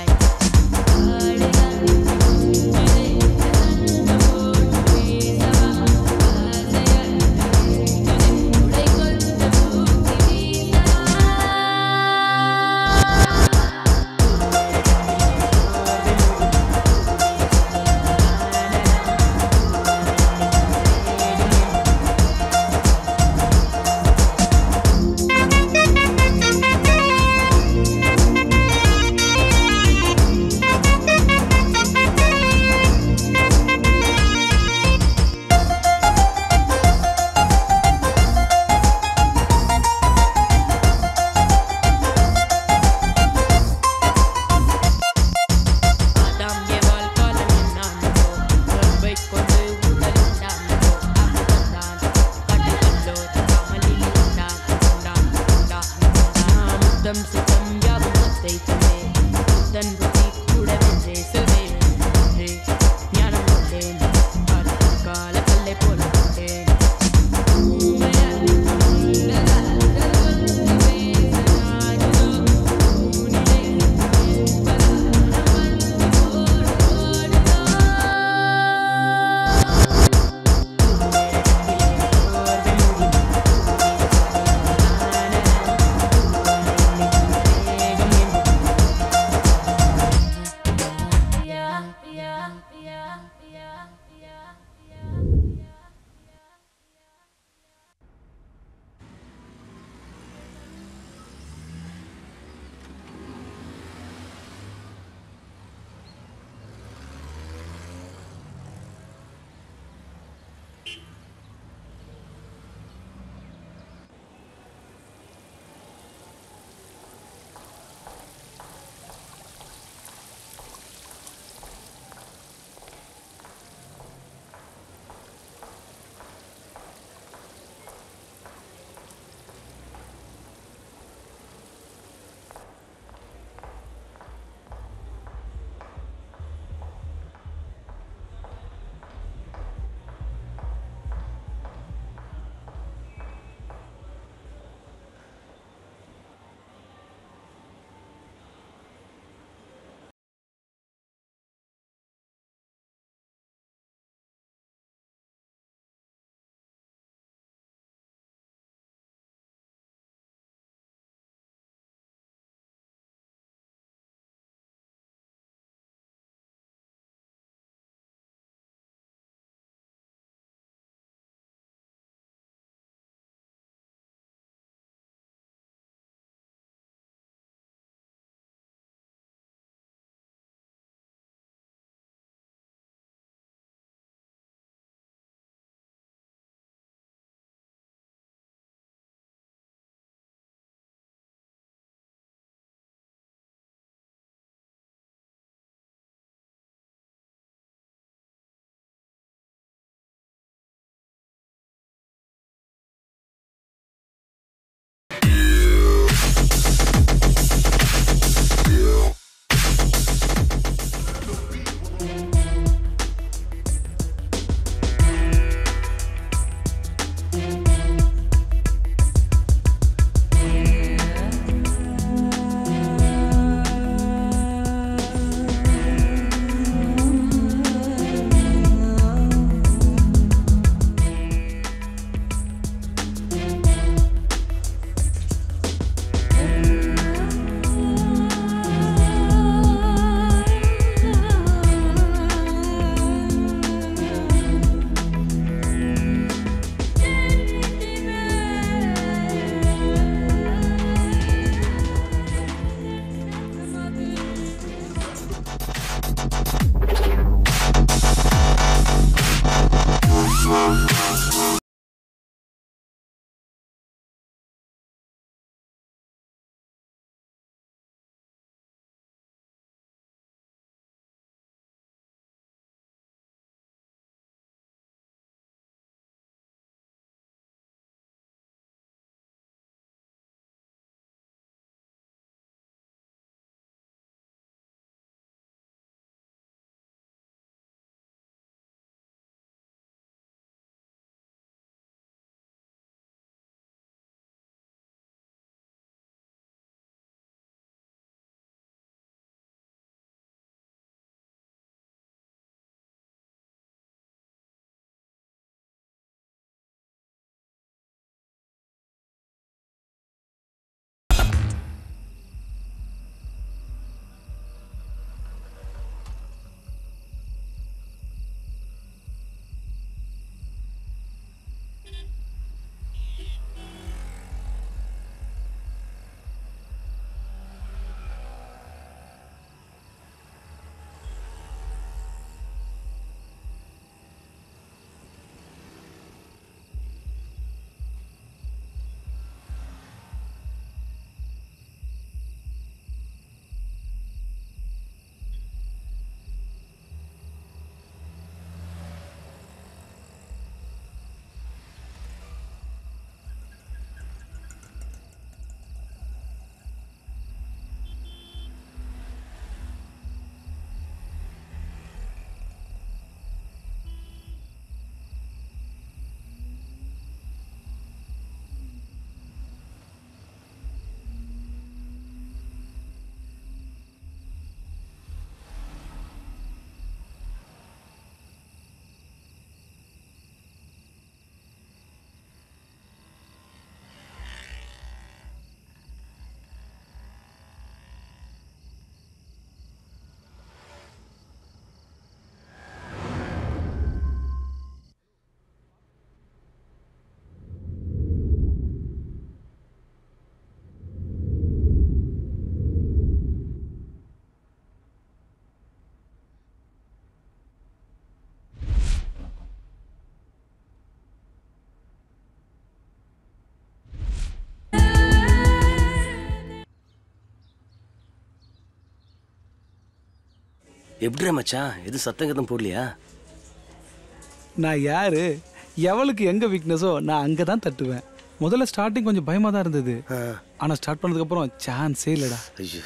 எப்படியா மச்சான், எது சத்தம் கதம் போடலையா? நான் யாரு, எவளுக்கு எங்க வீக்னஸோ நான் அங்கே தான் தட்டுவேன். முதல்ல ஸ்டார்டிங் கொஞ்சம் பயமாக தான் இருந்தது, ஆனால் ஸ்டார்ட் பண்ணதுக்கப்புறம் சான்ஸே இல்லைடா.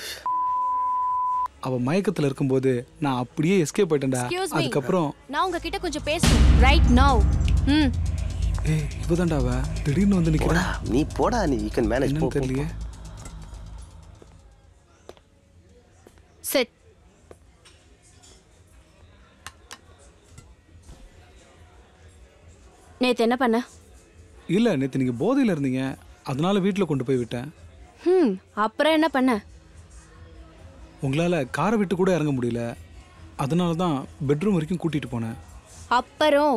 அவள் மயக்கத்தில் இருக்கும்போது நான் அப்படியே எஸ்கேப் போயிட்டேன்டா. அதுக்கப்புறம் நான் உங்ககிட்ட கொஞ்சம் பேசணும் ரைட் நவ். ஏய் இப்போதான்டா அவ திடீர்னு வந்து நிற்கிறா. நீ போடா, நீ யூ கேன் மேனேஜ். தெரியலையே. செட். நேத்து என்ன பண்ண? இல்லை நேற்று நீங்கள் போதையில் இருந்தீங்க, அதனால வீட்டில் கொண்டு போய் விட்டேன். அப்புறம் என்ன பண்ண? உங்களால் காரை விட்டு கூட இறங்க முடியல, அதனால தான் பெட்ரூம் வரைக்கும் கூட்டிகிட்டு போனேன். அப்புறம்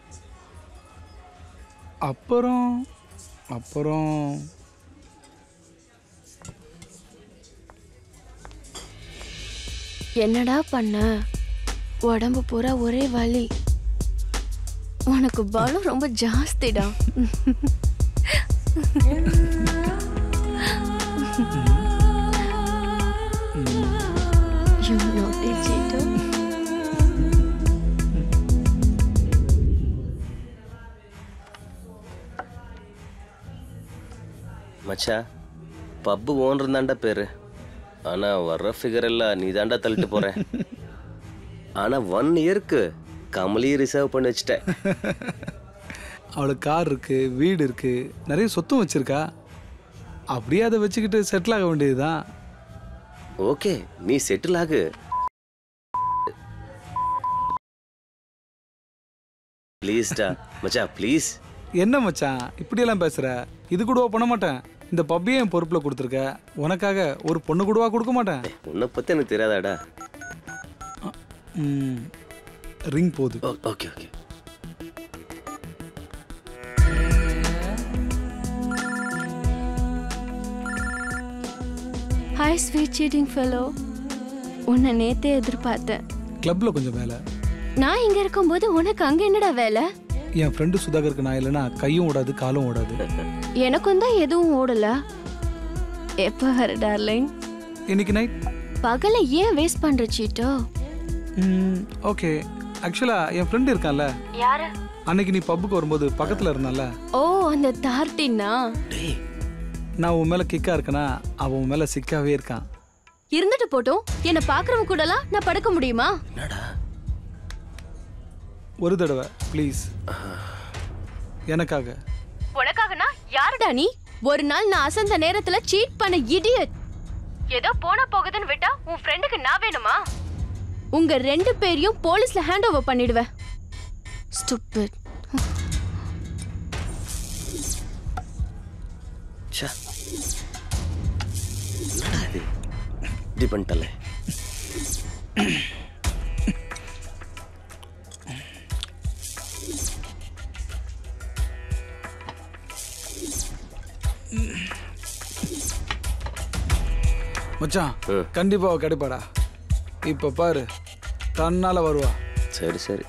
அப்புறம் அப்புறம் என்னடா பண்ண? உடம்பு பூரா ஒரே வலி. உனக்கு பலம் ரொம்ப ஜாஸ்திடா. You naughty cheater. மச்சா, பப்பு ஓனர் தாண்டா பேரு, ஆனா வர்ற ஃபிகர் எல்லாம் நீ தாண்டா தள்ளிட்டு போற. ஆனா 1 இயருக்கு கமலியை ரிசர்வ் பண்ணி வச்சுட்டேன். அவளுக்கு கார் இருக்கு, வீடு இருக்கு, நிறைய சொத்தும் வச்சிருக்கா. அப்படியே அதை வச்சுக்கிட்டு செட்டில் ஆக வேண்டியதுதான். ஓகே, நீ செட்டில் ஆகு. ப்ளீஸ்டா மச்சா, ப்ளீஸ். என்ன மச்சான் இப்படியெல்லாம் பேசுற? இது கூடவா பண்ண மாட்டேன். இந்த பப்பியே என் பொறுப்புல கொடுத்துருக்க, உனக்காக ஒரு பொண்ணு கூடவா கொடுக்க மாட்டேன். உன்னை பத்தி எனக்கு தெரியாதாடா. ரிங் போகுது. Okay okay. Hi sweet cheating fellow. உன்னை நேத்தே எதிர்பார்த்தேன். கிளப்ல கொஞ்சம் வேலை. நான் இங்க இருக்கும்போது உனக்கு அங்க என்னடா வேலை? என் ஃப்ரெண்டு சுதாகருக்கு நான் இல்லைன்னா கையும் ஓடாது காலும் ஓடாது. எனக்கும் தான் எதுவும் ஓடல. எப்போ வர டார்லிங்? இன்னைக்கு நைட். பகல ஏன் வேஸ்ட் பண்ற சீட்டோ? ஓகே, ஆக்சுவலா என் ஃப்ரெண்ட் இருக்கான்ல. யாரு? அன்னைக்கு நீ பப்புக்கு வரும்போது பக்கத்துல இருந்தால. ஓ, அந்த தார்ட்டினா? நான் உன் மேல கிக்கா இருக்கனா, அவன் உன் மேல சிக்காவே இருக்கான். இருந்துட்டு போட்டும், என்ன பாக்குறவங்க கூடலாம் நான் படுக்க முடியுமா? ஒரு தடவை ப்ளீஸ், எனக்காக. உனக்காகனா யாருடா நீ? ஒரு நாள் நான் அசந்த நேரத்துல சீட் பண்ண இடியட். ஏதோ போன போகுதுன்னு விட்டா உன் ஃப்ரெண்டுக்கு நான் வேணுமா? உங்க 2 பேரையும் போலீஸ்ல ஹேண்ட் ஓவர் பண்ணிடுவேன். ஸ்டூபிட். ச்சே, என்னடா இது இப்படி பண்ணிட்டல. மச்சான் கண்டிப்பா அவ கிடைப்பாடா. இப்ப பாரு தன்னால வருவா. சரி சரி.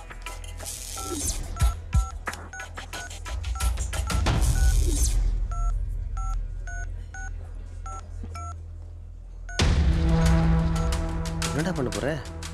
என்னடா பண்ண போற?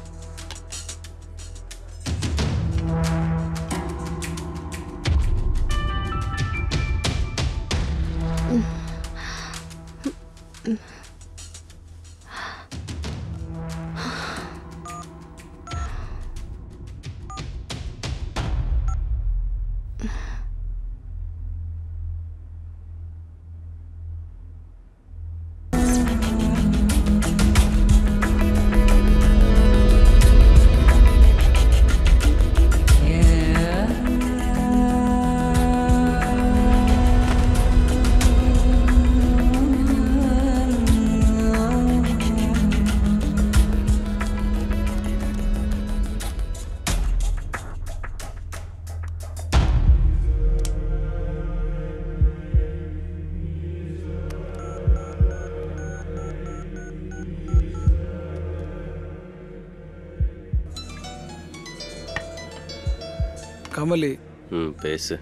கமலி. பேசு.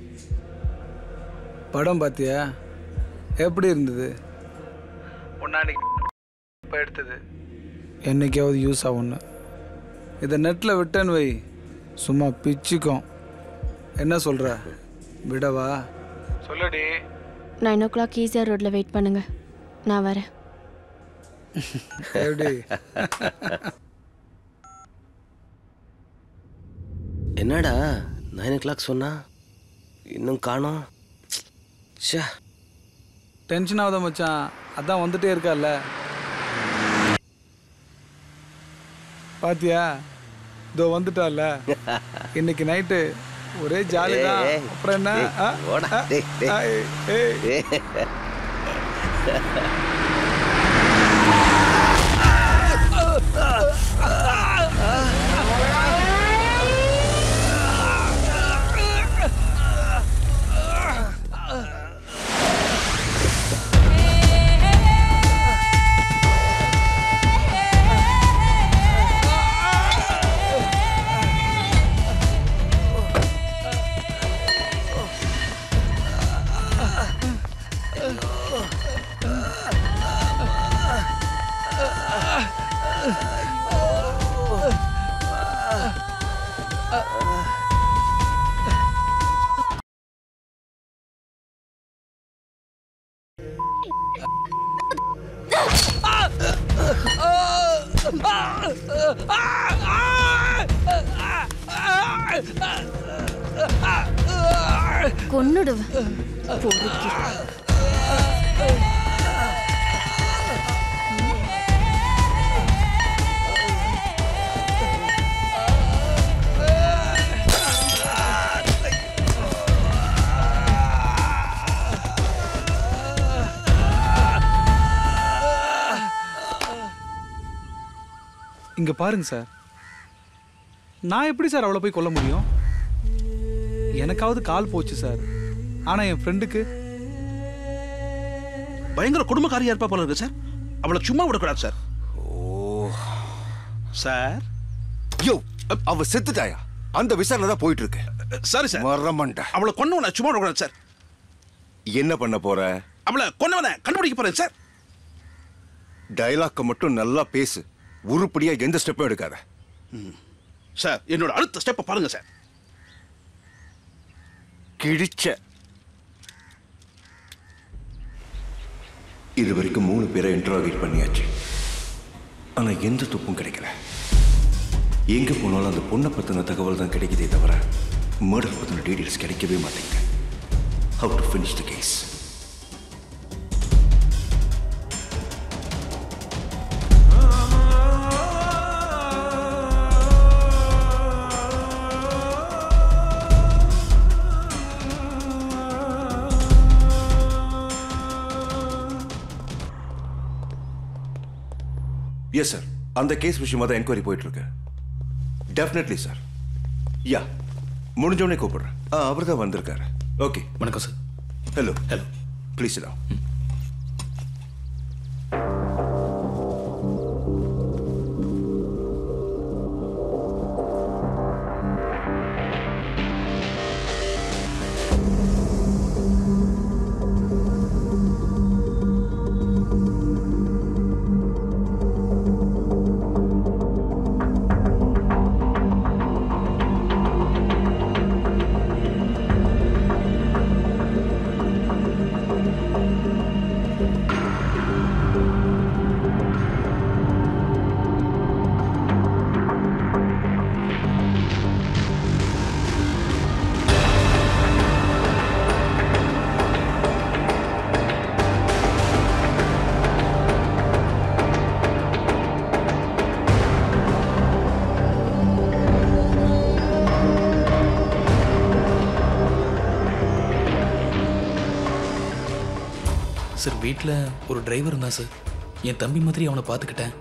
படம் பார்த்தியா? எப்படி இருந்தது? இப்போ எடுத்தது என்னைக்காவது யூஸ் ஆகும்னு. இதை நெட்டில் விட்டேன்னு வை, சும்மா பிச்சுக்கும். என்ன சொல்கிற? விடவா? சொல்லடி. 9 o'clock ஈசிஆர் ரோட்டில் வெயிட் பண்ணுங்க, நான் வரேன். எப்படி? என்னடா 9 o'clock சொன்னா இன்னும் காணோம். டென்ஷன் ஆகுதா மச்சான்? அதான் வந்துட்டே இருக்கால. பாத்தியா, இதோ வந்துட்டால. இன்னைக்கு நைட்டு ஒரே ஜாலி தான். அப்புறம் என்ன? கொன்னுடுவேன். இங்க பாருங்க சார், நான் எப்படி சார் அவளை போய் கொல்ல முடியும்? எனக்காவது கால் போச்சு சார், ஆனா என் ஃப்ரெண்டுக்கு பயங்கர குடும்பக்காரியா இருப்பா போல இருக்கு சார். அவளை சும்மா விடக்கூடாது சார். ஓ சார். யோ, அவ செத்துட்டாயா? அந்த விசாரணை தான் போயிட்டு இருக்கு. சரி சார். மறமண்ட. அவளை கொன்னவனை சும்மா விடக்கூடாது சார். என்ன பண்ண போற? அவளை கொன்னவனை கண்டுபிடிக்க போறேன் சார். டயலாக்க மட்டும் நல்லா பேசு, உருப்படியா எந்த ஸ்டெப்பும் எடுக்காத. சார், என்னோட அடுத்த ஸ்டெப்பை பாருங்க சார். கிழிச்ச. இது வரைக்கும் 3 பேரை இன்டராகேட் பண்ணியாச்சு, ஆனா எந்த துப்பும் கிடைக்கல. எங்க போனாலும் அந்த பொண்ணை பத்தின தகவல் தான் கிடைக்குதே தவிர மர்டர் பத்தின டீடைல்ஸ் கிடைக்கவே மாட்டேங்குது. How to finish the case? Yes sir, அந்த கேஸ் விஷயமா தான் என்கொயரி போயிட்டு இருக்கு. Definitely sir. யா, முடிஞ்சோடனே கூப்பிடுறேன். அவர் தான் வந்திருக்காரு. ஓகே. வணக்கம் sir. Hello. Hello. Please sit down. வீட்டில் ஒரு டிரைவர் இருந்தான் சார். என் தம்பி மாதிரி அவனை பார்த்துக்கிட்டேன்.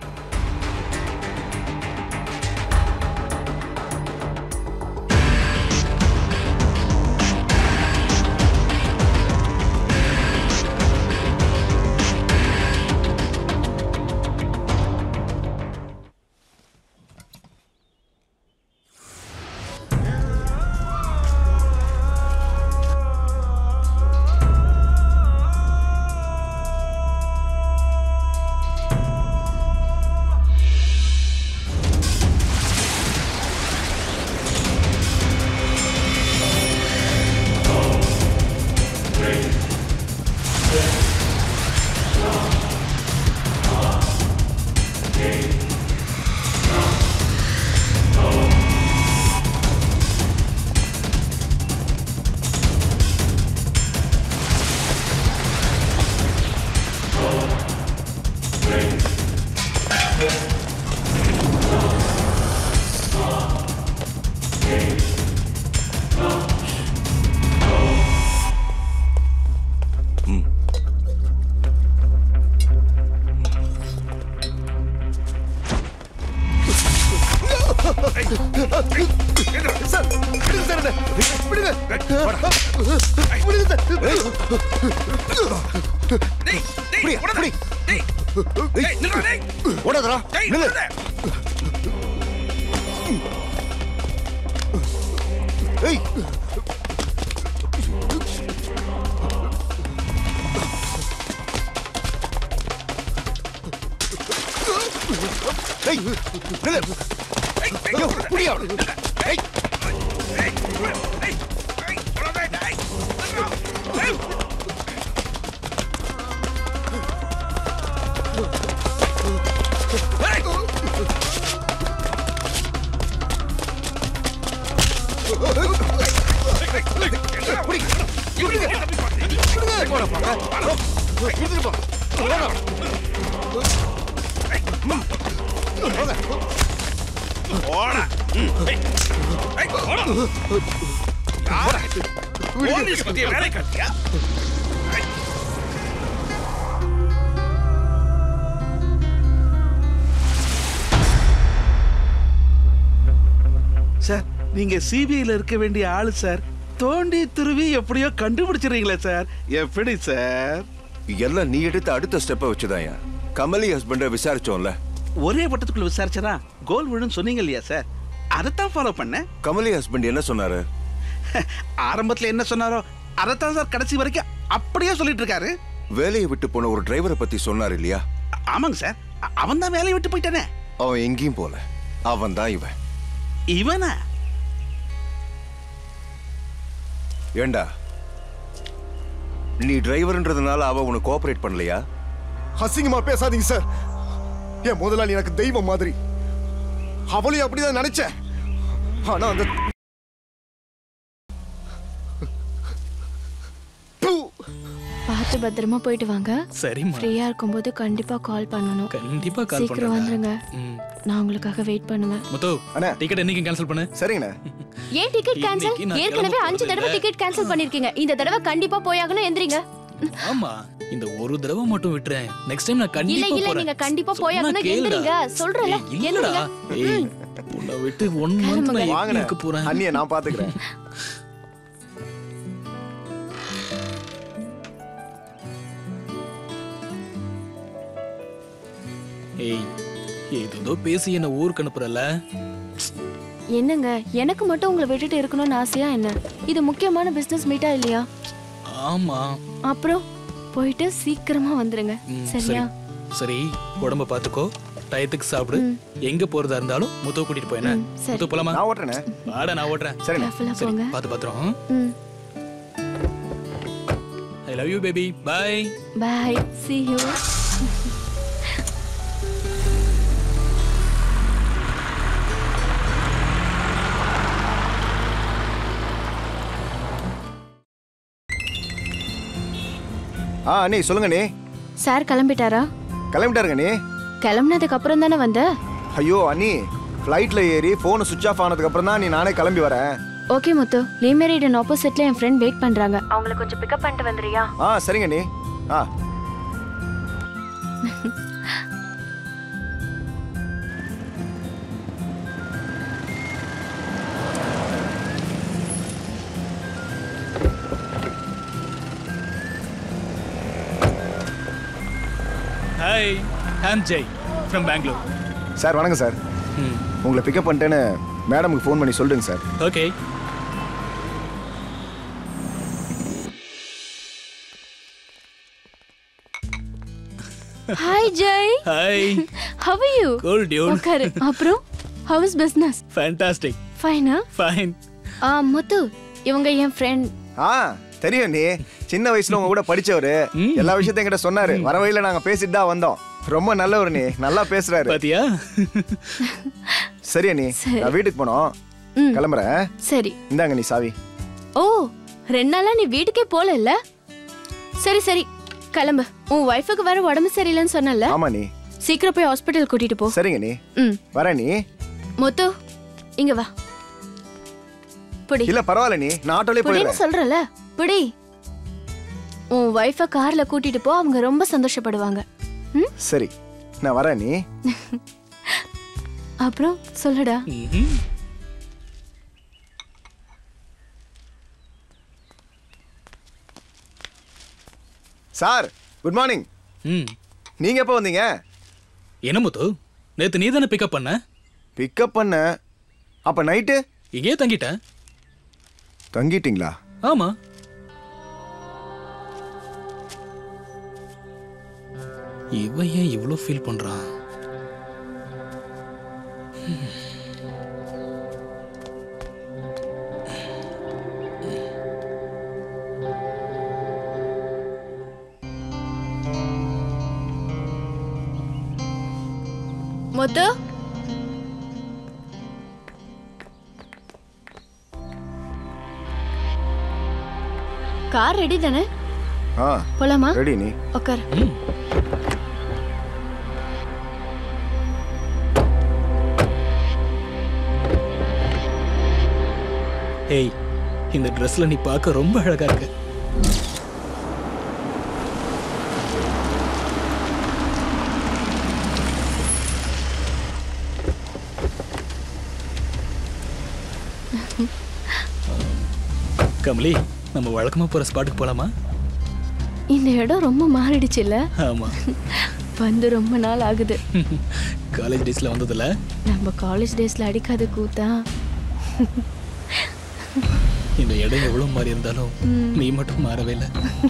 சார், நீங்க சிபிஐல இருக்க வேண்டிய ஆளு சார். தோண்டி துருவி எப்படியோ கண்டுபிடிச்சிருக்கீங்களே சார். எப்படி சார்? எல்லாம் நீ எடுத்த அடுத்த ஸ்டெப்பை வச்சுதான் கமலி ஹஸ்பண்ட விசாரிச்சோம்ல. ஒரே பட்டத்துக்குள்ள விசாரிச்சனா கோல் விழுன்னு சொன்னீங்க இல்லையா சார்? அதைத்தான் ஃபாலோ பண்ணேன். கமலி ஹஸ்பண்ட் என்ன சொன்னாரு? ஆரம்பத்துல என்ன சொன்னாரோ அதைத்தான் சார் கடைசி வரைக்கும் அப்படியே சொல்லிட்டு இருக்காரு. வேலையை விட்டு போன ஒரு டிரைவரை பத்தி சொன்னார் இல்லையா? ஆமாங்க சார், அவன் தான் வேலையை விட்டு போயிட்டானே. அவன் எங்கேயும் போல, அவன் தான் இவன். இவனா? ஏண்டா, நீ டிரைவர்ன்றதுனால அவ உனக்கு கோஆபரேட் பண்ணலையா? அசிங்கமா பேசாதீங்க சார். என் முதலாளி எனக்கு தெய்வம் மாதிரி. அவளையும் அப்படிதான் நினைச்சேன். ஆனா அந்த பார்த்து பத்திரமா போயிட்டு வாங்க. சரிம்மா. ஃப்ரீயா இருக்கும்போது கண்டிப்பா கால் பண்ணணும். கண்டிப்பா கால் சீக்கிரம் வந்துருங்க. நான் உங்களுக்காக வெயிட் பண்ணுவேன். முத்து, டிக்கெட் என்னைக்கு கேன்சல் பண்ணு. சரிங்கண்ணா. ஏன் டிக்கெட் கேன்சல்? ஏற்கனவே 5 தடவை டிக்கெட் கேன்சல் பண்ணிருக்கீங்க. இந்த தடவை கண்டிப்பா போயாகணும். எந்திரிங்க. ஆமா, இந்த ஒரு தடவை மட்டும் விட்டுறேன். நெக்ஸ்ட் டைம் நான் கண்டிப்பா போறேன். இல்ல நீங்க கண்டிப்பா போயாகணும். எந்திரிங்க. சொல்றல. எந்திரிங்க. ஏய், உன்னை விட்டு 1 மந்த் நான் எங்க போறேன்? அண்ணியை நான் பாத்துக்கிறேன். ஏய், ஏதோ பேசி என்ன ஊருக்கு அனுப்புறல. என்னங்க, எனக்கு மட்டும் உங்களை விட்டுட்டு இருக்கணும்னு ஆசையா என்ன? இது முக்கியமான பிசினஸ் மீட்டா இல்லையா? ஆமா. அப்புறம் போயிட்டு சீக்கிரமா வந்துருங்க. சரியா? சரி, உடம்ப பாத்துக்கோ. டயத்துக்கு சாப்பிடு. எங்க போறதா இருந்தாலும் முத்து கூட்டிட்டு போயேனே. முத்து போலாமா? நான் ஓட்றேனே. வாடா, நான் ஓட்றேன். சரி, பாத்து பாத்துறோம். I love you baby. Bye. Bye. See you. அண்ணே சொல்லுங்க அண்ணே. சார் கிளம்பிட்டாரா? கிளம்பிட்டாருங்க அண்ணே. கிளம்பினதுக்கு அப்புறம் தானே வந்த? ஐயோ அண்ணி, ஃப்ளைட்ல ஏறி போன் சுவிட்ச் ஆஃப் ஆனதுக்கு அப்புறம் தான் நானே கிளம்பி வரேன். ஓகே முத்து, லீமெரிடன் ஆப்போசிட்ல என் ஃப்ரெண்ட் வெயிட் பண்றாங்க. அவங்கள கொஞ்சம் பிக்கப் பண்ணிட்டு வந்துறியா? சரிங்க அண்ணே. Hi I'm Jai from Bangalore. Sir வணக்கம் சார். உங்களை பிக்கப் பண்ணிட்டேன்னு மேடமுக்கு ஃபோன் பண்ணி சொல்லுங்க sir. Okay. Hi Jai. Hi. How are you? Cool dude. உட்காரு. அப்புறம் how is business? Fantastic. Fine. Fine. முத்து இவங்க என் ஃப்ரெண்ட். தெரியும் நீ சின்ன வயசுல உங்க கூட படிச்சவரு. எல்லா விஷயத்தையும் என்கிட்ட சொன்னாரு. வர வழியில நாங்க பேசிட்டு தான் வந்தோம். ரொம்ப நல்லவர் நீ, நல்லா பேசுறாரு. பாத்தியா? சரியா நீ, நான் வீட்டுக்கு போனோம். கிளம்புறேன். சரி. இந்தாங்க நீ சாவி. ஓ 2 நாளா நீ வீட்டுக்கே போல இல்ல? சரி சரி கிளம்பு. உன் வைஃபுக்கு வேற உடம்பு சரியில்லைன்னு சொன்னல? ஆமா நீ. சீக்கிரம் போய் ஹாஸ்பிடல் கூட்டிட்டு போ. சரிங்க நீ. வரேன் நீ. முத்து இங்க வா. புடி. இல்ல பரவாயில்ல நீ, நான் ஆட்டோலயே போயிடுறேன். புடின்னு சொல்றல. புடி. உன் வைஃப கார்ல கூட்டிட்டு போ, அவங்க ரொம்ப சந்தோஷப்படுவாங்க. சரி நான் வரேன் நீ. அப்புறம் சொல்லுடா. Sir good morning. நீங்க எப்போ வந்தீங்க? என்ன முத்து, நேத்து நீ தானே பிக்கப் பண்ண? பிக்கப் பண்ண. அப்ப நைட்டு இங்கே தங்கிட்டேன். தங்கிட்டீங்களா? ஆமா. இவன் ஏன் இவ்வளோ ஃபீல் பண்றான்? முத்து கார் ரெடி தானே? போலாமா? ரெடி நீ. உட்கார். ஏய், இந்த ட்ரெஸ்ல நீ பார்க்க ரொம்ப அழகா இருக்க. கமலி, நம்ம வழக்கமா போற ஸ்பாட்டுக்கு போலாமா? இந்த இடம் ரொம்ப மாறிடுச்சு இல்ல? ஆமா. வந்து ரொம்ப நாள் ஆகுது. காலேஜ் டேஸ்ல வந்ததுல நம்ம காலேஜ் டேஸ்ல அடிக்காத கூத்தா. இந்த இடம் எவ்வளவு மாறி இருந்தாலும் நீ மட்டும் மாறவே இல்லை.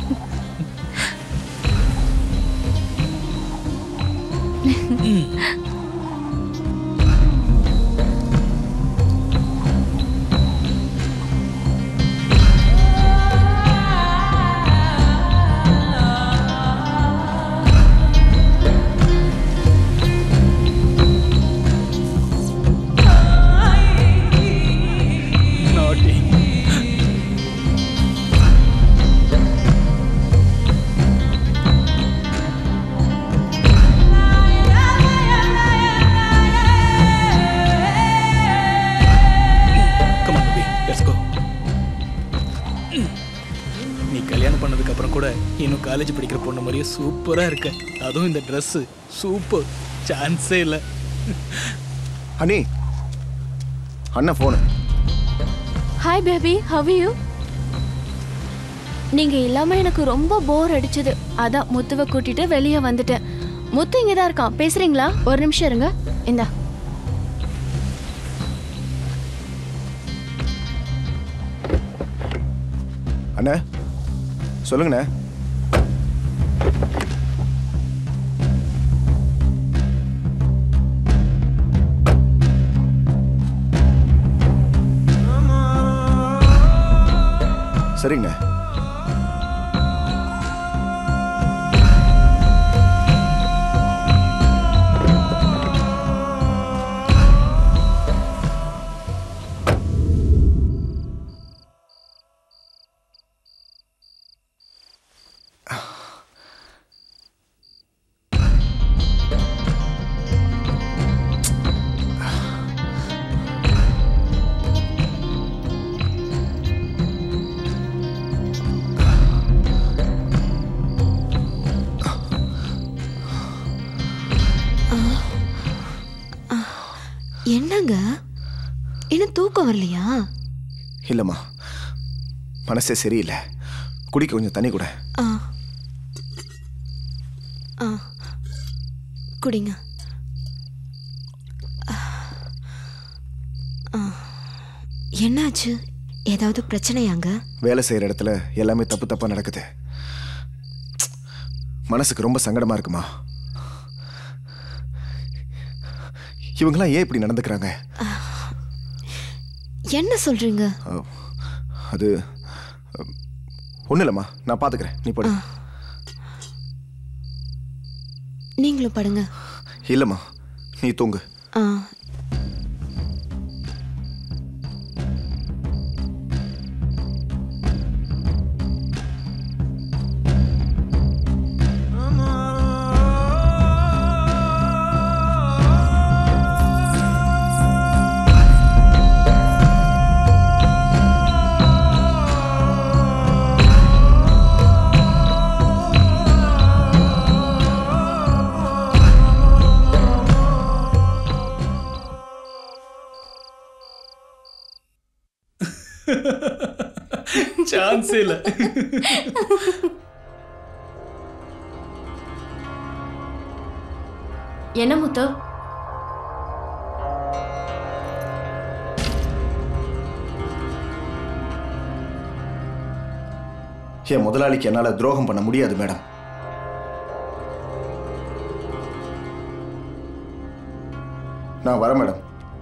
இன்னும் காலேஜ் படிக்கிற பொண்ணு மாதிரியே சூப்பரா இருக்க. அதுவும் இந்த ட்ரெஸ் சூப்பர், சான்ஸே இல்லை. அண்ணி, அண்ணா phone. Hi baby, how you? நீங்க இல்லாம எனக்கு ரொம்ப போர் அடிச்சது. அதான் முத்துவை கூட்டிட்டு வெளியே வந்துட்டேன். முத்து இங்க தான் இருக்கான், பேசுறீங்களா? ஒரு நிமிஷம் இருங்க. இந்தா. அண்ணா சொல்லுங்கண்ணே. சரிங்கண்ணே. என்னங்க என்ன தூக்கம் வரலையா? இல்லம்மா, மனசே சரியில்லை. குடிக்க கொஞ்சம் தண்ணி கூட. குடிங்க. என்னாச்சு? ஏதாவது பிரச்சனையாங்க? வேலை செய்யற இடத்துல எல்லாமே தப்பு தப்பா நடக்குது. மனசுக்கு ரொம்ப சங்கடமா இருக்குமா. இவங்கெல்லாம் ஏன் இப்படி நடந்துக்கிறாங்க? என்ன சொல்றீங்க? அது ஒண்ணு இல்லம்மா, நான் பாத்துக்கிறேன், நீ படு. நீங்களும் படுங்க. இல்லம்மா, நீ தூங்கு. சான்ஸே இல்லை. என்ன முத்து? என் முதலாளிக்கு என்னால துரோகம் பண்ண முடியாது மேடம். நான் வரேன் மேடம்.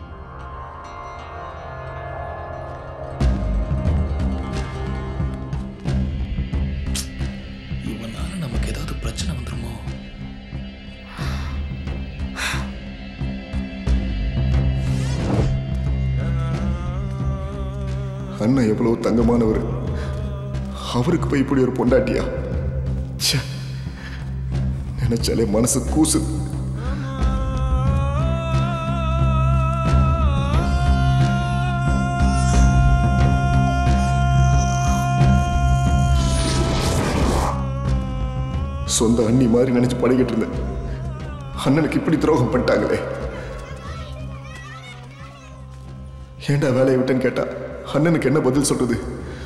இவனால நமக்கு ஏதாவது பிரச்சனை வந்துருமோ? அண்ணன் எவ்வளவு தங்கமானவர், அவருக்கு போய் இப்படி ஒரு பொண்டாட்டியா? நினைச்சாலே மனசு கூசுது. சொந்த அண்ணி மாதிரி நினைச்சு பழகிட்டு இருந்தேன். அண்ணனுக்கு இப்படி துரோகம் பண்ணிட்டாங்களே. ஏண்டா வேலையை விட்டேன்னு கேட்டா அண்ணனுக்கு என்ன பதில் சொல்றது?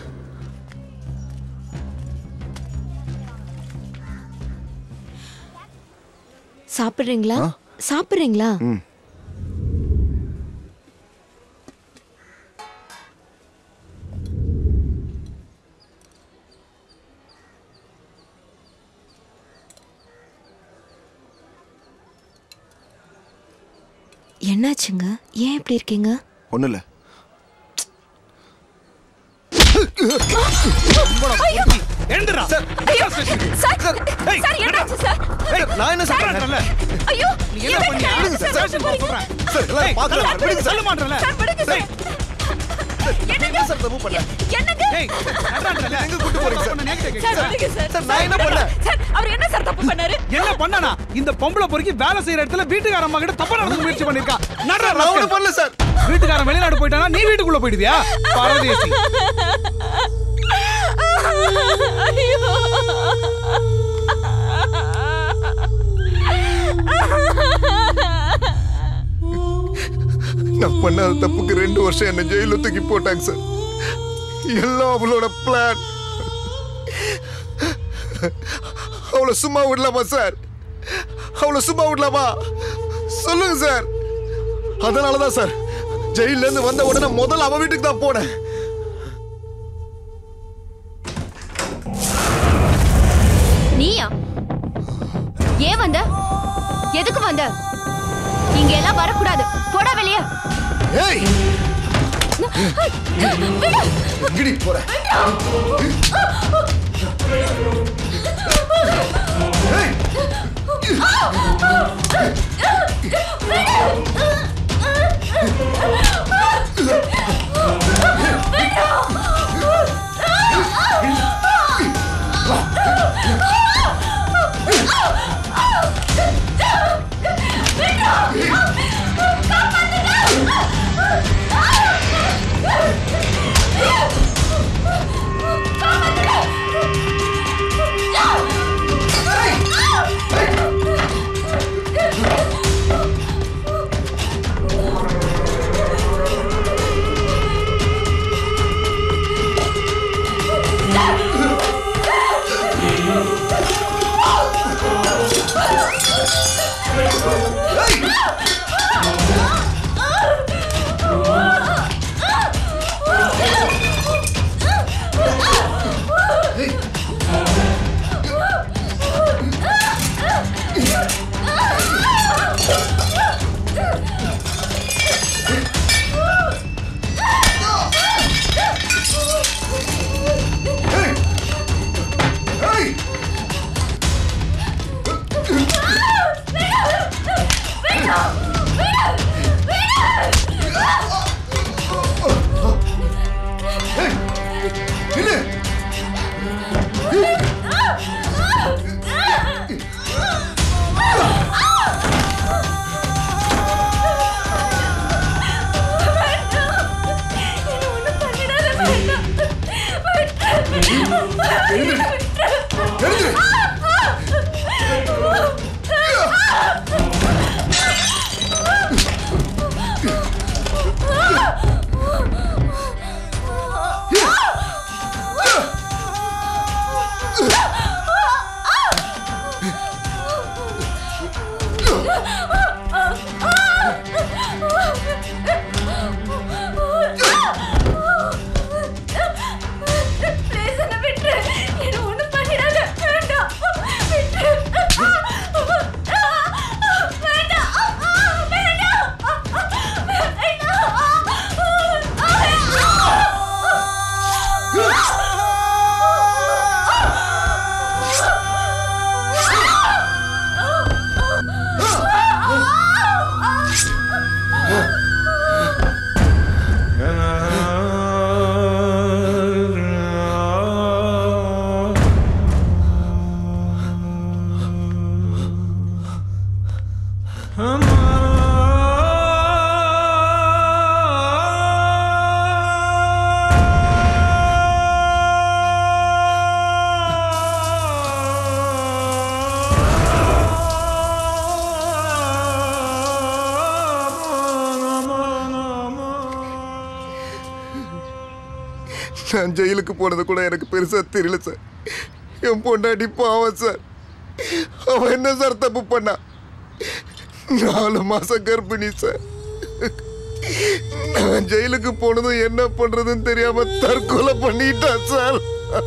சாப்பிடுறீங்களா? சாப்பிடுறீங்களா? என்னாச்சுங்க? ஏன் இப்படி இருக்கீங்க? ஒண்ணு இல்ல. எழுந்துடா. நான் என்ன சொல்றேன்ல? ஐயோ, நீ என்ன பண்ணீங்க? விடுங்க சார். ஸ்டேஷன் போக சொல்றேன். சார் எல்லாம் பாத்துறேன். விடுங்க சொல்ல மாட்டறல. சார் விடுங்க சார். என்ன சார் தப்பு பண்ணல? என்னங்க? ஏய், நடறான்ல. எங்க கூட்டி போறீங்க சார்? சார் விடுங்க சார். சார் நான் என்ன பண்ணல? சார் அவர் என்ன சார் தப்பு பண்ணாரு? என்ன பண்ணனா? இந்த பொம்பளை பொறுக்கி வேலை செய்யற இடத்துல வீட்டுக்கார அம்மா கிட்ட தப்பா நடந்து முயற்சி பண்ணிருக்கா. நடறா. நான் ஒண்ணும் பண்ணல சார். வீட்டுக்காரன் வெளிநாடு போயிட்டானா நீ வீட்டுக்குள்ள போயிடுவியா? பரதேசி. ஐயோ. நான் பண்ணாத தப்புக்கு 2 வருஷம் என்ன ஜெயில தூக்கி போட்டாங்க சார். எல்லாம் அவளோட பிளான். அவளை சும்மா விடலாமா சார்? அவளை சும்மா விடலாமா? சொல்லுங்க சார். அதனாலதான் சார் ஜெயில இருந்து வந்த உடனே முதல்ல அவ வீட்டுக்கு தான் போனேன். நீயா? ஏன் வந்த? எதுக்கு வந்த? இங்க எல்லாம் வரக்கூடாது. போடா வெளியே. ஏய், எங்கடி போற? ஏய், நான் ஜெயிலுக்கு போனது கூட எனக்கு பெருசா தெரியல சார். என் பொண்டாட்டி பாவம் சார். அவன் என்ன சார் தப்பு பண்ணா? 4 மாசம் கர்ப்பிணி சார். நான் ஜெயிலுக்கு போனதும் என்ன பண்றதுன்னு தெரியாம தற்கொலை பண்ணிட்டான் சார்.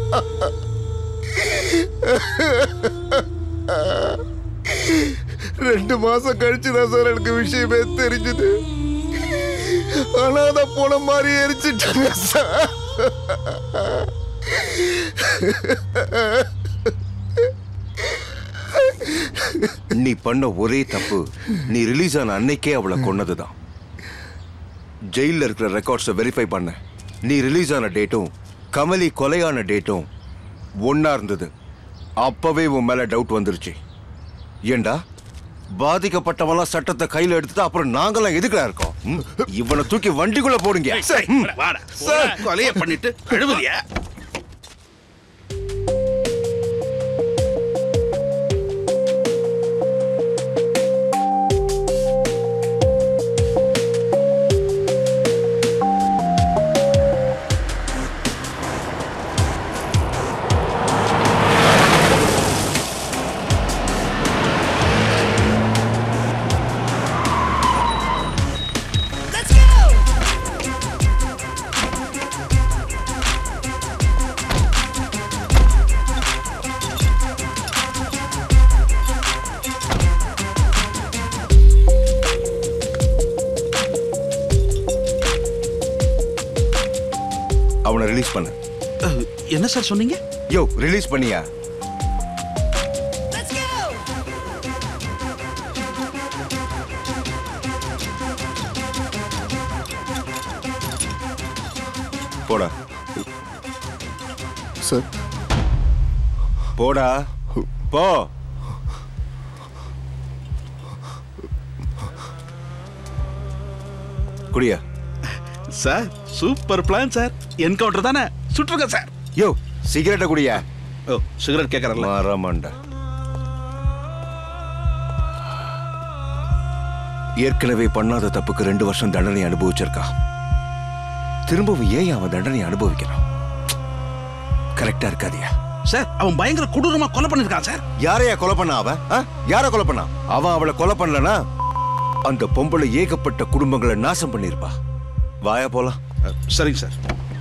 ரெண்டு மாசம் கழிச்சுதான் சார் எனக்கு விஷயமே தெரிஞ்சது. ஆனா அத போன மாதிரி எரிச்சிட்டாங்க சார். நீ பண்ண ஒரே தப்பு, நீ ரிலீஸ் ஆன அன்னைக்கே அவளை கொன்னதுதான். ஜெயில இருக்கிற ரெக்கார்ட்ஸை வெரிஃபை பண்ண. நீ ரிலீஸ் ஆன டேட்டும் கமலி கொலையான டேட்டும் ஒன்னா இருந்தது. அப்பவே உன் மேல டவுட் வந்துருச்சு. ஏண்டா பாதிக்கப்பட்டவெல்லாம் சட்டத்தை கையில எடுத்துட்டு அப்புறம் நாங்கெல்லாம் எதுக்குடா இருக்கோம்? இவனை தூக்கி வண்டிக்குள்ள போடுங்க. கொலைய பண்ணிட்டு அழுவுறியா? அவனை ரிலீஸ் பண்ணு. என்ன சார் சொன்னீங்க? யோ, ரிலீஸ் பண்ணியா? போடா சார். போடா போ. குடியா sir. Super plan sir. Encounter தானே, சுட்டுருங்க சார். யோ, சிகரெட்டை குடியா? ஓ, சிகரெட் கேட்கறல. மாறாமாண்டா. ஏற்கனவே பண்ணாத தப்புக்கு 2 வருஷம் தண்டனை அனுபவிச்சிருக்கான். திரும்பவும் ஏன் அவன் தண்டனை அனுபவிக்கிறான்? கரெக்டா இருக்காதியா? சார், அவன் பயங்கர கொடூரமா கொலை பண்ணிருக்கான் சார். யாரையா கொலை பண்ண? அவன் யார கொலை பண்ணா? அவன் அவளை கொலை பண்ணலனா அந்த பொம்பளை ஏகப்பட்ட குடும்பங்களை நாசம் பண்ணிருப்பா. வாயா போலாம். சரிங்க சார்.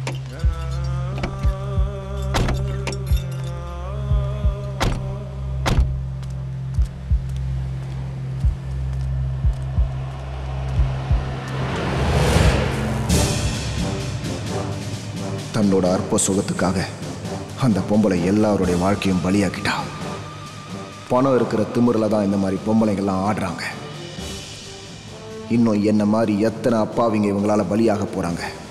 தன்னோட அற்ப சுகத்துக்காக அந்த பொம்பளை எல்லாருடைய வாழ்க்கையும் பலியாக்கிட்டா. பணம் இருக்கிற திமிரில் தான் இந்த மாதிரி பொம்பளைங்கள்லாம் ஆடுறாங்க. இன்னும் என்ன மாதிரி எத்தனை அப்பாவிங்க இவங்களால பலியாக போறாங்க.